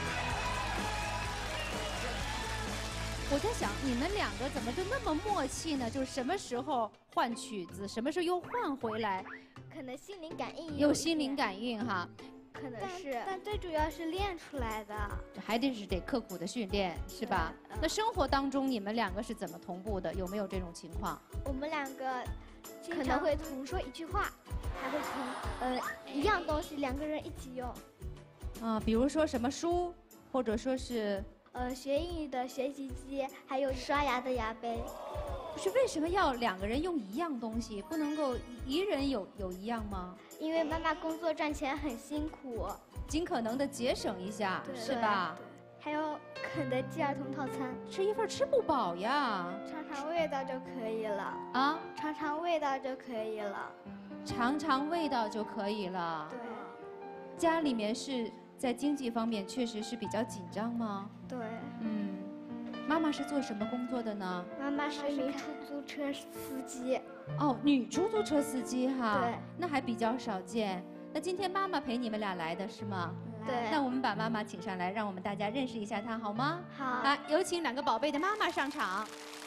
我在想，你们两个怎么就那么默契呢？就是什么时候换曲子，什么时候又换回来， 可能心灵感应有心灵感应哈。 可能是，但, 但最主要是练出来的， 还得是得刻苦的训练，是吧？嗯、那生活当中你们两个是怎么同步的？有没有这种情况？ 我们两个可能会同说一句话，还会同呃一样东西两个人一起用。 啊、呃，比如说什么书， 或者说是呃学英语的学习机，还有刷牙的牙杯。 不是为什么要两个人用一样东西，不能够一人有有一样吗？ 因为妈妈工作赚钱很辛苦， 尽可能的节省一下， 对是吧？ 还有肯德基儿童套餐， 吃一份吃不饱呀。 尝尝味道就可以了啊， 尝尝味道就可以了。 尝尝味道就可以了。 对。 家里面是在经济方面确实是比较紧张吗？ 对。 嗯。妈妈是做什么工作的呢？ 妈妈是女出租车司机。 哦，女出租车司机哈。 对。 那还比较少见。那今天妈妈陪你们俩来的是吗？ 对。 那我们把妈妈请上来，让我们大家认识一下她，好吗？ 好。 好，有请两个宝贝的妈妈上场。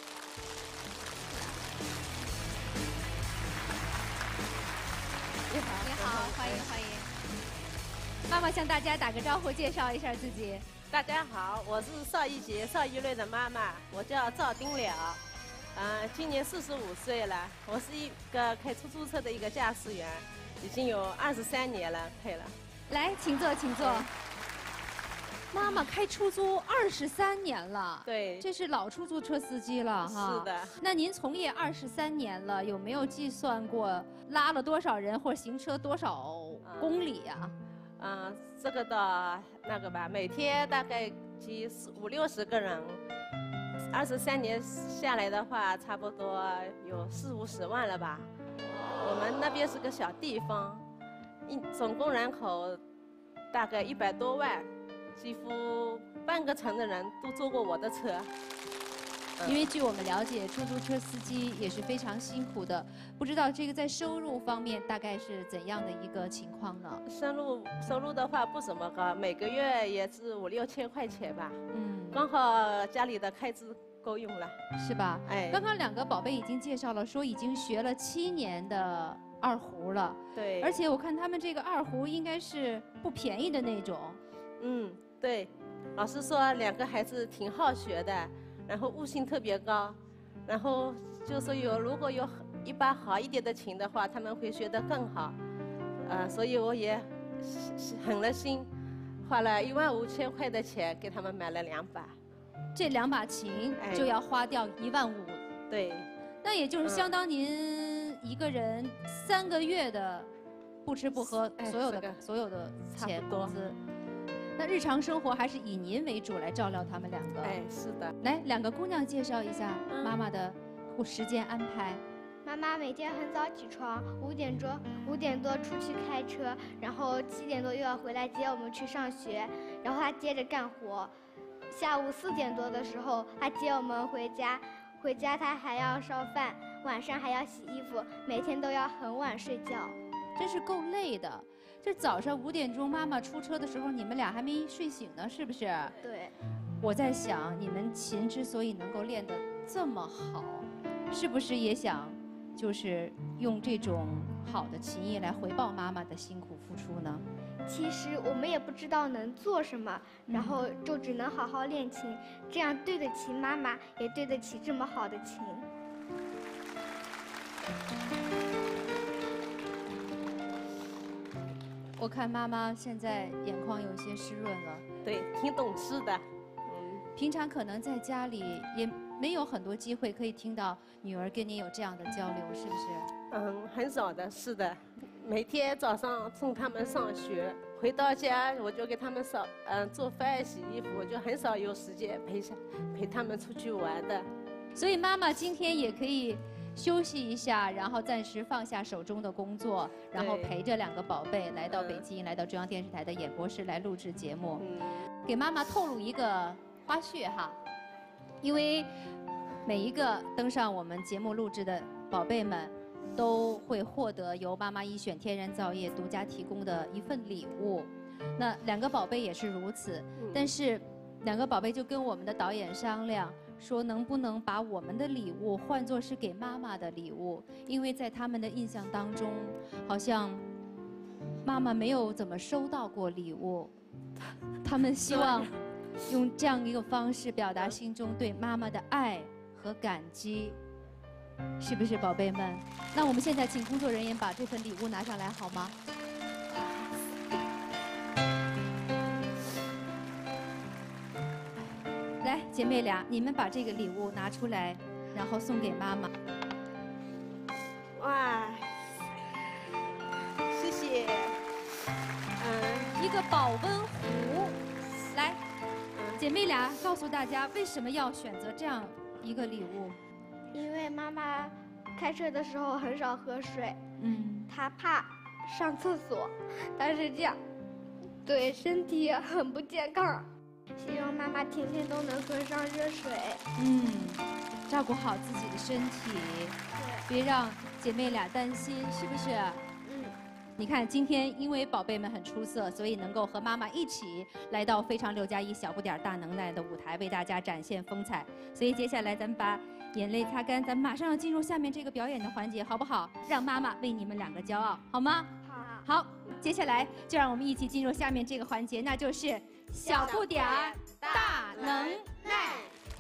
你好，你好，欢迎欢迎。妈妈向大家打个招呼，介绍一下自己。 大家好，我是邵一杰、邵一瑞的妈妈，我叫赵丁了，嗯、呃，今年四十五岁了，我是一个开出租车的一个驾驶员，已经有二十三年了，开了。 来，请坐，请坐。妈妈开出租二十三年了， 对， 这是老出租车司机了哈。 是的。 那您从业二十三年了，有没有计算过拉了多少人或行车多少公里呀、啊？ 嗯、呃，这个的那个吧，每天大概几五六十个人，二十三年下来的话，差不多有四五十万了吧。我们那边是个小地方，一总共人口大概一百多万，几乎半个城的人都坐过我的车。 因为据我们了解，出租车司机也是非常辛苦的，不知道这个在收入方面大概是怎样的一个情况呢？ 收入收入的话不怎么高，每个月也是五六千块钱吧。 嗯， 刚好家里的开支够用了， 是吧？ 哎， 刚刚两个宝贝已经介绍了，说已经学了七年的二胡了。 对。 而且我看他们这个二胡应该是不便宜的那种。 嗯，对。老师说两个孩子挺好学的。然后悟性特别高，然后就说有如果有一把好一点的琴的话，他们会学得更好，呃，所以我也狠了心，花了一万五千块的钱给他们买了两把。 这两把琴就要花掉一万五。 对。 那也就是相当您一个人三个月的不吃不喝，所有的、哎、所有的钱工资。那日常生活还是以您为主来照料他们两个。 哎，是的。 来，两个姑娘介绍一下妈妈的时间安排。 妈妈每天很早起床，五点钟五点多出去开车，然后七点多又要回来接我们去上学，然后她接着干活。下午四点多的时候，她接我们回家，回家她还要烧饭，晚上还要洗衣服，每天都要很晚睡觉， 真是够累的。这早上五点钟妈妈出车的时候，你们俩还没睡醒呢，是不是？ 对。 我在想，你们琴之所以能够练得这么好，是不是也想，就是用这种好的琴艺来回报妈妈的辛苦付出呢？ 其实我们也不知道能做什么，然后就只能好好练琴，这样对得起妈妈，也对得起这么好的琴。 我看妈妈现在眼眶有些湿润了， 对，挺懂事的。 嗯，平常可能在家里也没有很多机会可以听到女儿跟您有这样的交流，是不是？ 嗯，很少的，是的。每天早上送他们上学，回到家我就给他们烧，嗯，做饭、洗衣服，我就很少有时间陪下陪他们出去玩的。 所以妈妈今天也可以休息一下，然后暂时放下手中的工作，然后陪着两个宝贝来到北京，嗯、来到中央电视台的演播室来录制节目。嗯、给妈妈透露一个花絮哈，因为每一个登上我们节目录制的宝贝们，都会获得由妈妈一选天然造业独家提供的一份礼物。那两个宝贝也是如此，嗯、但是两个宝贝就跟我们的导演商量。说能不能把我们的礼物换作是给妈妈的礼物？因为在他们的印象当中，好像妈妈没有怎么收到过礼物。他们希望用这样一个方式表达心中对妈妈的爱和感激，是不是，宝贝们？那我们现在请工作人员把这份礼物拿上来，好吗？ 来，姐妹俩，你们把这个礼物拿出来，然后送给妈妈。 哇，谢谢。 嗯，一个保温壶。来，姐妹俩告诉大家为什么要选择这样一个礼物？ 因为妈妈开车的时候很少喝水， 嗯， 她怕上厕所，但是这样对身体很不健康。希望妈妈天天都能喝上热水。 嗯，照顾好自己的身体，别让姐妹俩担心，是不是？ 嗯。 你看，今天因为宝贝们很出色，所以能够和妈妈一起来到非常六加一小不点儿大能耐的舞台，为大家展现风采。所以接下来咱们把眼泪擦干，咱们马上要进入下面这个表演的环节，好不好？让妈妈为你们两个骄傲，好吗？ 好。 好，接下来就让我们一起进入下面这个环节，那就是小不点儿大能耐。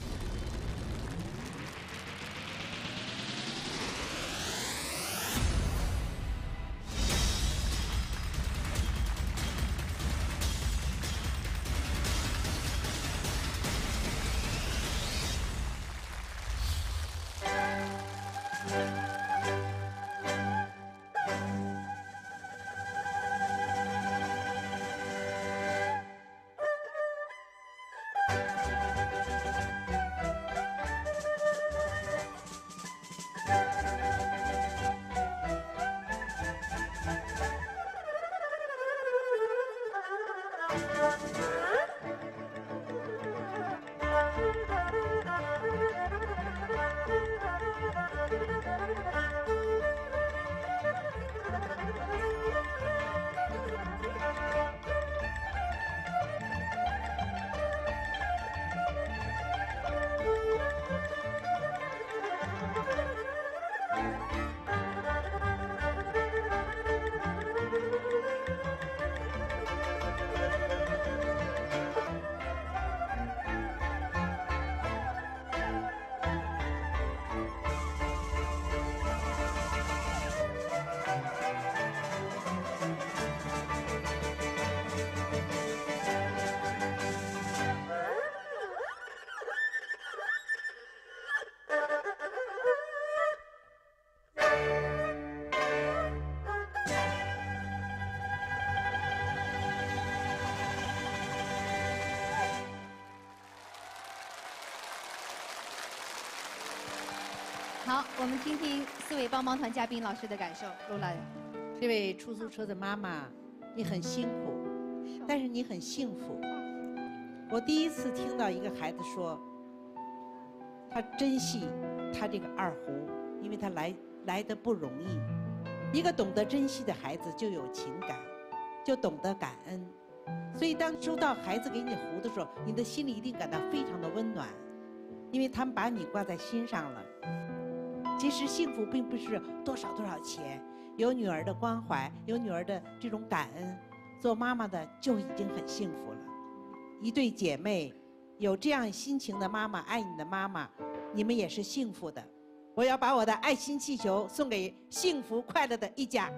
好，我们听听四位帮帮团嘉宾老师的感受。陆老师， 这位出租车的妈妈，你很辛苦，但是你很幸福。我第一次听到一个孩子说，他珍惜他这个二胡，因为他来来的不容易。一个懂得珍惜的孩子就有情感，就懂得感恩。所以当收到孩子给你胡的时候，你的心里一定感到非常的温暖，因为他们把你挂在心上了。其实幸福并不是多少多少钱，有女儿的关怀，有女儿的这种感恩，做妈妈的就已经很幸福了。一对姐妹，有这样心情的妈妈，爱你的妈妈，你们也是幸福的。我要把我的爱心气球送给幸福快乐的一家。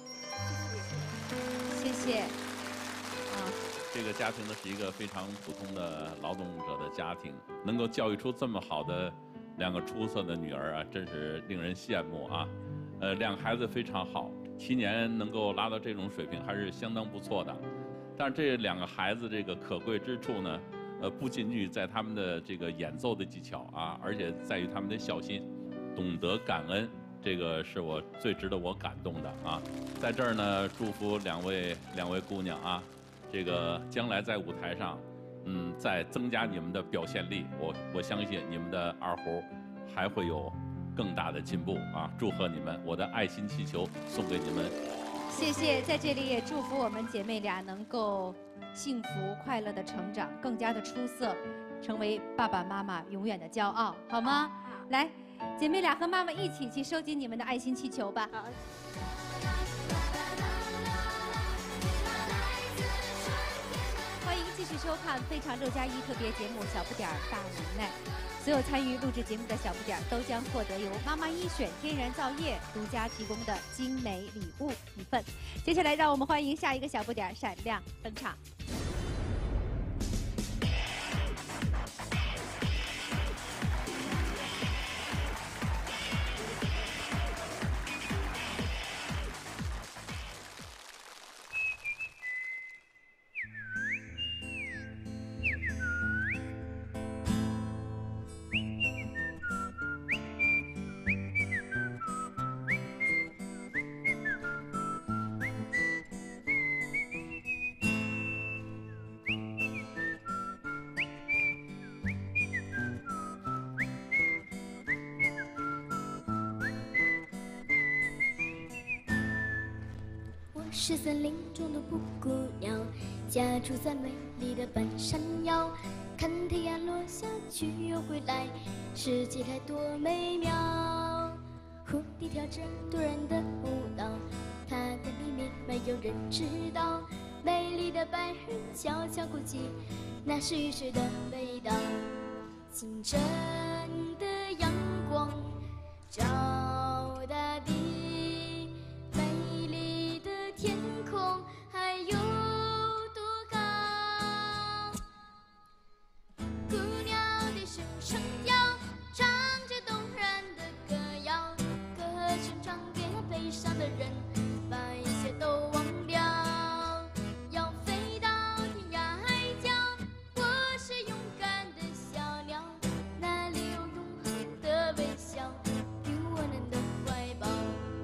谢谢。 啊，这个家庭呢是一个非常普通的劳动者的家庭，能够教育出这么好的两个出色的女儿啊，真是令人羡慕啊！呃，两个孩子非常好，七年能够拉到这种水平还是相当不错的。但是这两个孩子这个可贵之处呢，呃，不仅于在他们的这个演奏的技巧啊，而且在于他们的孝心，懂得感恩，这个是我最值得我感动的啊！在这儿呢，祝福两位两位姑娘啊，这个将来在舞台上。嗯，再增加你们的表现力，我我相信你们的二胡还会有更大的进步啊！祝贺你们，我的爱心气球送给你们。 谢谢，在这里也祝福我们姐妹俩能够幸福快乐的成长，更加的出色，成为爸爸妈妈永远的骄傲，好吗？来，姐妹俩和妈妈一起去收集你们的爱心气球吧。 好。 欢迎继续收看《非常六加一》特别节目《小不点儿大能耐》。所有参与录制节目的小不点儿都将获得由妈妈一选天然皂液独家提供的精美礼物一份。接下来，让我们欢迎下一个小不点儿闪亮登场。 是森林中的布谷鸟，家住在美丽的半山腰。看太阳落下去又回来，世界太多美妙。蝴蝶跳着动人的舞蹈，它的秘密没有人知道。美丽的白云悄悄哭泣，那是雨水的味道。清晨的阳光照大地，美丽的天空还有多高？古鸟的声声叫，唱着动人的歌谣，歌声传给了悲伤的人，把一切都忘掉，要飞到天涯海角。我是勇敢的小鸟，那里有永恒的微笑，与温暖的怀抱。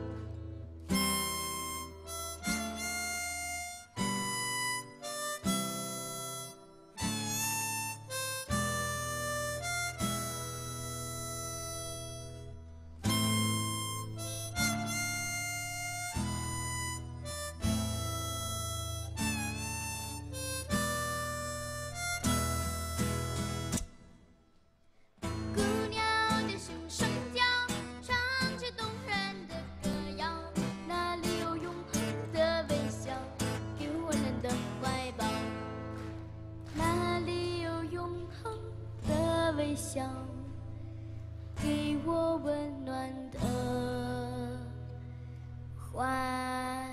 古鸟的声声叫，唱着动人的歌谣，那里有永恒的微笑，与温暖的怀抱。那里有永恒的微笑，给我温暖的怀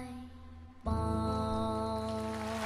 抱。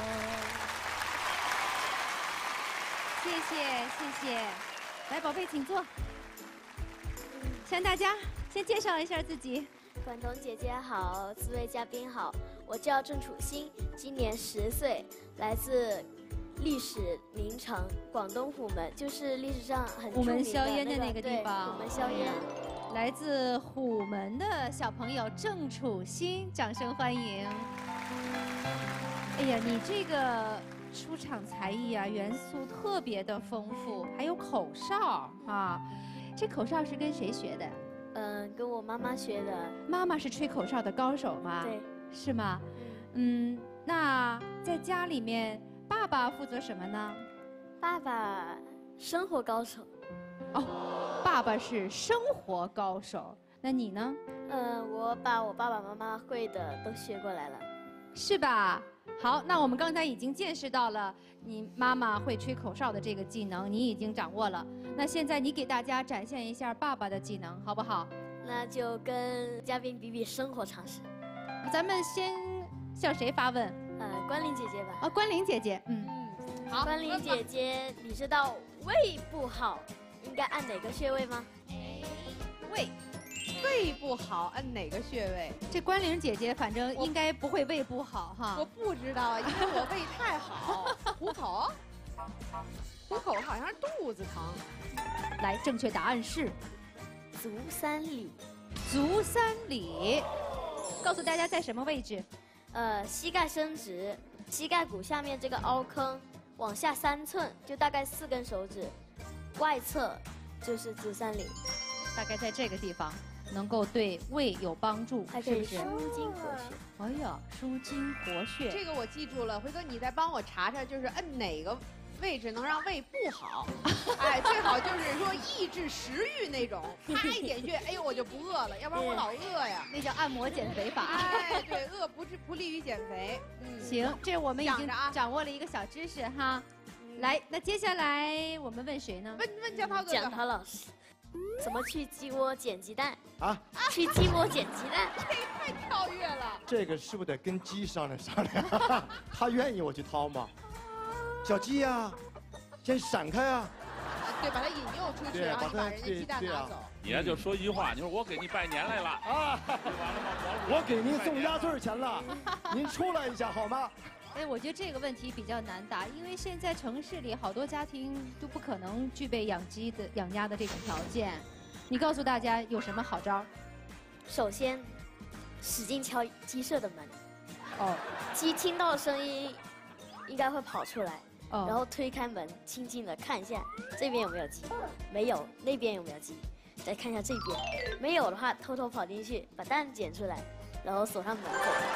谢谢谢谢，来宝贝请坐。向大家先介绍一下自己。 管彤姐姐好，四位嘉宾好，我叫郑楚欣，今年十岁，来自历史名城广东虎门，就是历史上很虎门著名硝烟的那那个地方， 对虎门硝烟。 来自虎门的小朋友郑楚欣，掌声欢迎。哎呀，你这个出场才艺啊，元素特别的丰富，还有口哨啊。这口哨是跟谁学的？ 嗯，跟我妈妈学的。 妈妈是吹口哨的高手吗？ 对。 是吗？嗯，那在家里面，爸爸负责什么呢？ 爸爸生活高手。 哦，爸爸是生活高手，那你呢？ 嗯，我把我爸爸妈妈会的都学过来了。 是吧？好，那我们刚才已经见识到了你妈妈会吹口哨的这个技能，你已经掌握了。那现在你给大家展现一下爸爸的技能，好不好？ 那就跟嘉宾比比生活常识。 咱们先向谁发问？ 呃，关玲姐姐吧。 啊，关玲姐姐，嗯， 好。关玲姐姐，你知道胃不好应该按哪个穴位吗？ 胃。胃不好，按哪个穴位？ 这关玲姐姐反正应该不会胃不好哈。 我不知道，因为我胃太好。虎口，虎口好像是肚子疼。 来，正确答案是足三里。 足三里，告诉大家在什么位置？ 呃，膝盖伸直，膝盖骨下面这个凹坑往下三寸，就大概四根手指，外侧就是足三里。 大概在这个地方。能够对胃有帮助， 还可以舒筋活血。 哎呀，舒筋活血， 这个我记住了。回头你再帮我查查，就是按哪个位置能让胃不好？哎，最好就是说抑制食欲那种，啪一点穴，哎呦我就不饿了，要不然我老饿呀。 那叫按摩减肥法。 哎，对，饿不是不利于减肥。 嗯，行，这我们已经掌握了一个小知识哈。来，那接下来我们问谁呢？ 问问江涛哥哥。 蒋涛老师。怎么去鸡窝捡鸡蛋啊？ 去鸡窝捡鸡蛋， 这个太跳跃了。 这个是不是得跟鸡商量商量？他愿意我去掏吗？小鸡呀、啊，先闪开啊！ 对，把它引诱出去，然后你把人家鸡蛋拿走。 你呀就说一句话，你说我给你拜年来了啊，完了吗？ 我给您送压岁钱了，您出来一下好吗？ 哎，我觉得这个问题比较难答，因为现在城市里好多家庭都不可能具备养鸡的、养鸭的这种条件。你告诉大家有什么好招？ 首先，使劲敲鸡舍的门。 哦。 鸡听到声音，应该会跑出来。 哦。 然后推开门，轻轻的看一下这边有没有鸡，没有，那边有没有鸡，再看一下这边，没有的话，偷偷跑进去把蛋捡出来，然后锁上门走。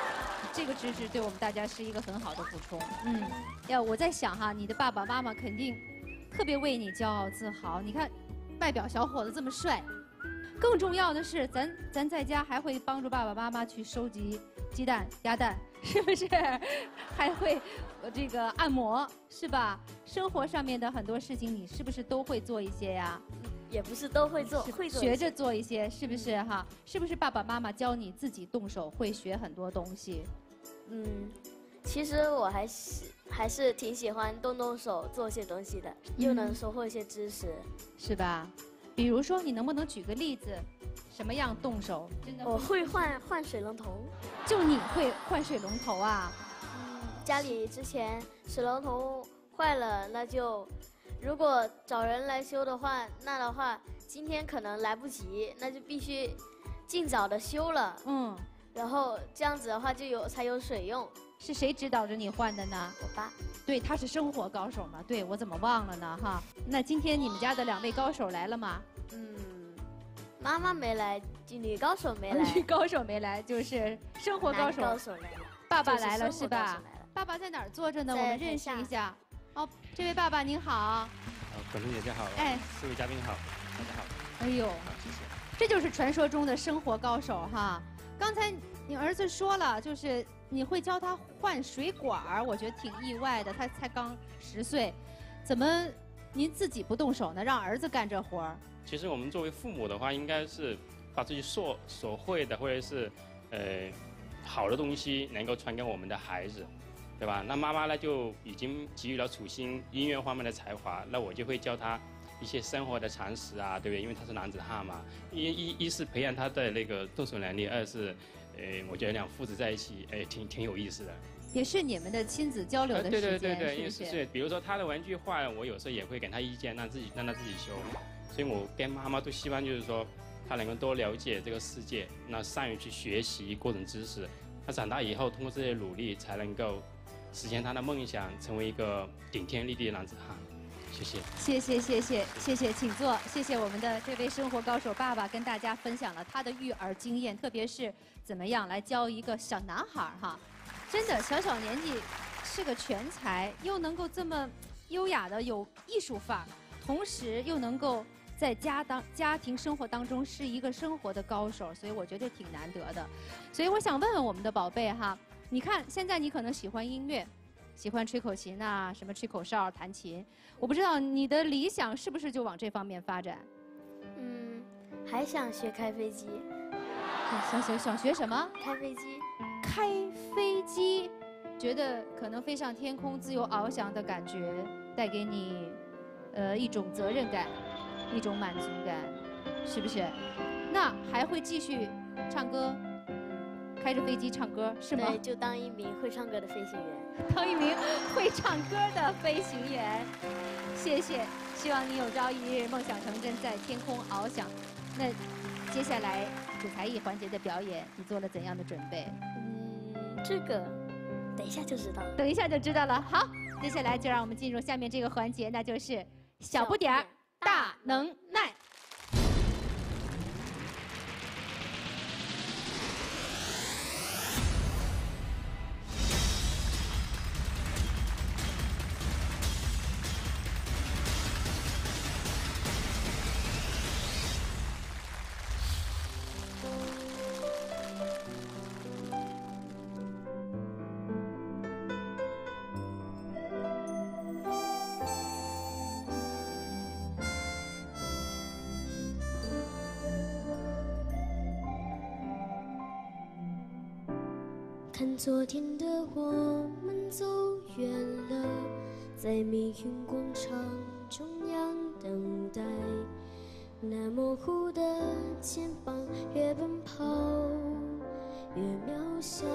这个知识对我们大家是一个很好的补充。嗯，要我在想哈，你的爸爸妈妈肯定特别为你骄傲自豪。你看，外表小伙子这么帅，更重要的是，咱咱在家还会帮助爸爸妈妈去收集鸡蛋、鸭蛋，是不是？还会呃这个按摩，是吧？生活上面的很多事情，你是不是都会做一些呀？ 也不是都会做，会做学着做一些，是不是哈？是不是爸爸妈妈教你自己动手，会学很多东西？ 嗯，其实我还是还是挺喜欢动动手做些东西的，又能收获一些知识， 是吧？比如说，你能不能举个例子？什么样动手？真的？ 我会换换水龙头。 就你会换水龙头啊？ 嗯，家里之前水龙头坏了，那就。如果找人来修的话，那的话今天可能来不及，那就必须尽早的修了。嗯，然后这样子的话就有才有水用。 是谁指导着你换的呢？ 我爸。 对，他是生活高手嘛。对，我怎么忘了呢？哈，那今天你们家的两位高手来了吗？ 嗯，妈妈没来，女高手没来。 女高手没来，就是生活高手。 男高手来了。 爸爸来了是吧？爸爸在哪儿坐着呢？我们认识一下。哦，这位爸爸您好。 管彤姐姐好。 哎， 四位嘉宾好，大家好。 哎呦， 好，谢谢。 这就是传说中的生活高手哈。刚才你儿子说了，就是你会教他换水管儿，我觉得挺意外的。他才刚十岁，怎么您自己不动手呢？让儿子干这活儿？ 其实我们作为父母的话，应该是把自己所所会的，或者是呃好的东西，能够传给我们的孩子。对吧？那妈妈呢就已经给予了楚心音乐方面的才华，那我就会教他一些生活的常识啊，对不对？因为他是男子汉嘛，一一一是培养他的那个动手能力，二是，呃，我觉得两父子在一起，哎，挺挺有意思的。 也是你们的亲子交流的时间， 对对对对， 是不是？ 是，比如说他的玩具坏了，我有时候也会给他意见，让自己让他自己修。所以我跟妈妈都希望就是说，他能够多了解这个世界，那善于去学习各种知识。他长大以后，通过这些努力，才能够实现他的梦想，成为一个顶天立地的男子汉。谢谢， 谢谢，谢谢，谢谢，请坐。谢谢我们的这位生活高手爸爸跟大家分享了他的育儿经验，特别是怎么样来教一个小男孩哈。真的，小小年纪是个全才，又能够这么优雅的有艺术范儿，同时又能够在家当家庭生活当中是一个生活的高手，所以我觉得挺难得的。所以我想问问我们的宝贝哈，你看现在你可能喜欢音乐，喜欢吹口琴啊，什么吹口哨、弹琴，我不知道你的理想是不是就往这方面发展？ 嗯，还想学开飞机。 想想想学什么？ 开飞机。 开飞机，觉得可能飞上天空、自由翱翔的感觉，带给你，呃，一种责任感，一种满足感，是不是？那还会继续唱歌，开着飞机唱歌，是吗？ 对，就当一名会唱歌的飞行员。 当一名会唱歌的飞行员，谢谢。希望你有朝一日梦想成真，在天空翱翔。那接下来主才艺环节的表演，你做了怎样的准备？ 嗯，这个等一下就知道了。 等一下就知道了。好，接下来就让我们进入下面这个环节，那就是小不点儿大能耐。 看昨天的我们走远了，在密云广场中央等待，那模糊的肩膀越奔跑越渺小。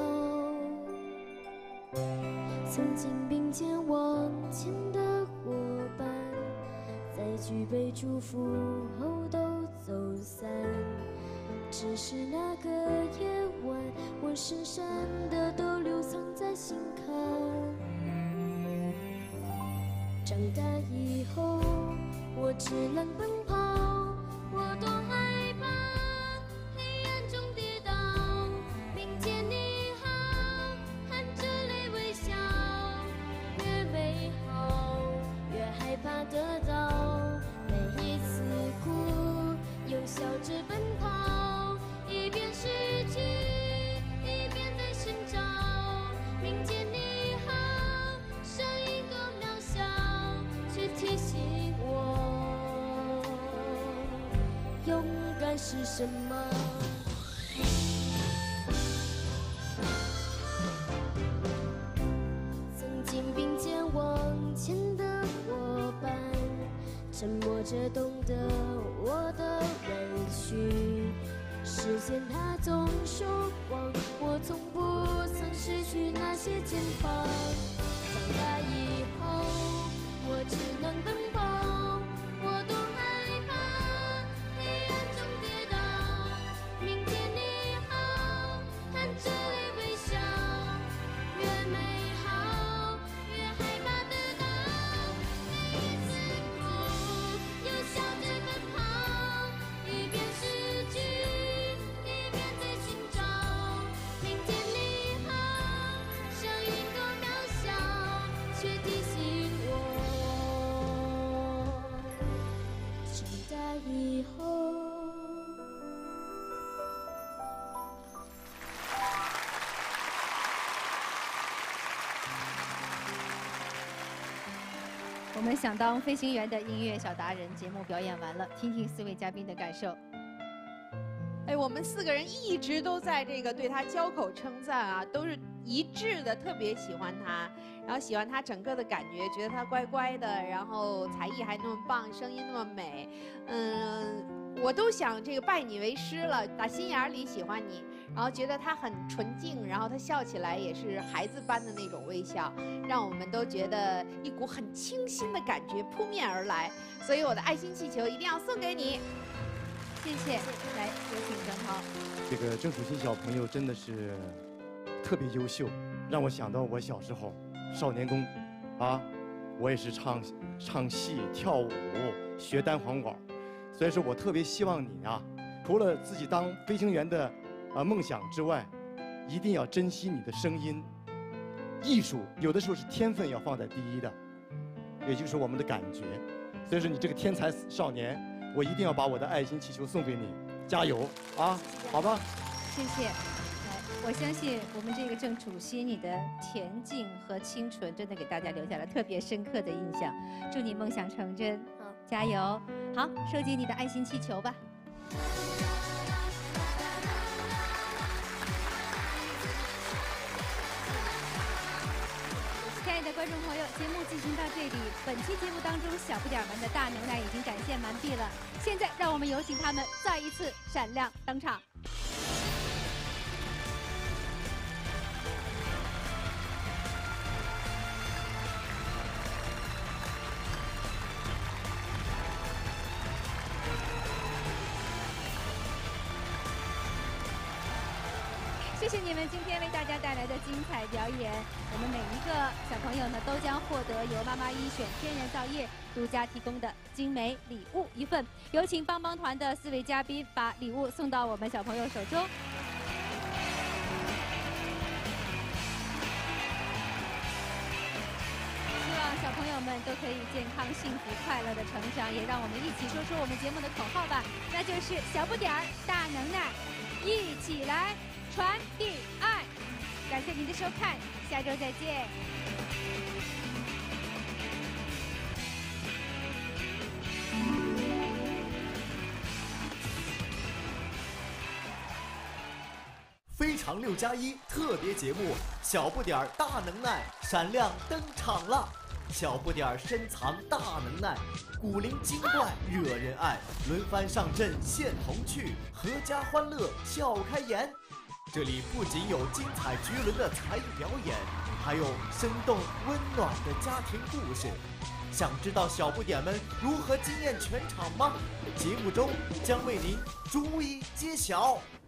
曾经并肩往前的伙伴，在举杯祝福后都走散。只是那个夜晚，我深深的都留藏在心坎。长大以后，我只能奔跑，我多害怕黑暗中跌倒。并肩你好， 得到。每一次哭，又笑着奔跑，一边失去，一边在寻找。明天你好，声音多渺小，却提醒我，勇敢是什么。曾经并肩往前的伙伴，沉默着懂得我的委屈。视线它总说谎，我从不曾失去那些肩膀。长大以后，我只能奔跑，我多害怕黑暗中跌倒。明天你好，含着泪微笑，越美好越害怕得到。每一次哭，又笑着奔跑，一边失去，一边在寻找。明天你好，声音多渺小，却提醒我，长大以后。 我们想当飞行员的音乐小达人节目表演完了，听听四位嘉宾的感受。 哎，我们四个人一直都在这个对他交口称赞啊，都是一致的，特别喜欢他，然后喜欢他整个的感觉，觉得他乖乖的，然后才艺还那么棒，声音那么美，嗯，我都想这个拜你为师了，打心眼里喜欢你，然后觉得他很纯净，然后他笑起来也是孩子般的那种微笑，让我们都觉得一股很清新的感觉扑面而来，所以我的爱心气球一定要送给你。 谢谢，来有请郑涛。 这个郑楚新小朋友真的是特别优秀，让我想到我小时候少年宫，啊，我也是唱唱戏、跳舞、学单簧管，所以说我特别希望你啊，除了自己当飞行员的啊梦想之外，一定要珍惜你的声音。艺术有的时候是天分要放在第一的，也就是我们的感觉。所以说你这个天才少年，我一定要把我的爱心气球送给你，加油啊，好吧？ 谢谢。来，我相信我们这个郑楚新，你的恬静和清纯，真的给大家留下了特别深刻的印象。祝你梦想成真， 好， 加油！好，收集你的爱心气球吧。亲爱的观众朋友，节目进行到这里，本期节目当中小不点儿们的大能耐已经展现完毕了。现在让我们有请他们再一次闪亮登场。谢谢你们今天为大家带来的精彩表演。我们每一个小朋友呢，都将获得由妈妈一选天然皂业独家提供的精美礼物一份。有请帮帮团的四位嘉宾把礼物送到我们小朋友手中。希望小朋友们都可以健康、幸福、快乐的成长。也让我们一起说说我们节目的口号吧，那就是小不点儿大能耐，一起来传递爱。感谢您的收看，下周再见。 非常六加一特别节目，小不点儿大能耐闪亮登场啦！小不点儿深藏大能耐，古灵精怪惹人爱，轮番上阵献童趣，阖家欢乐笑开颜。这里不仅有精彩绝伦的才艺表演，还有生动温暖的家庭故事。想知道小不点们如何惊艳全场吗？节目中将为您逐一揭晓。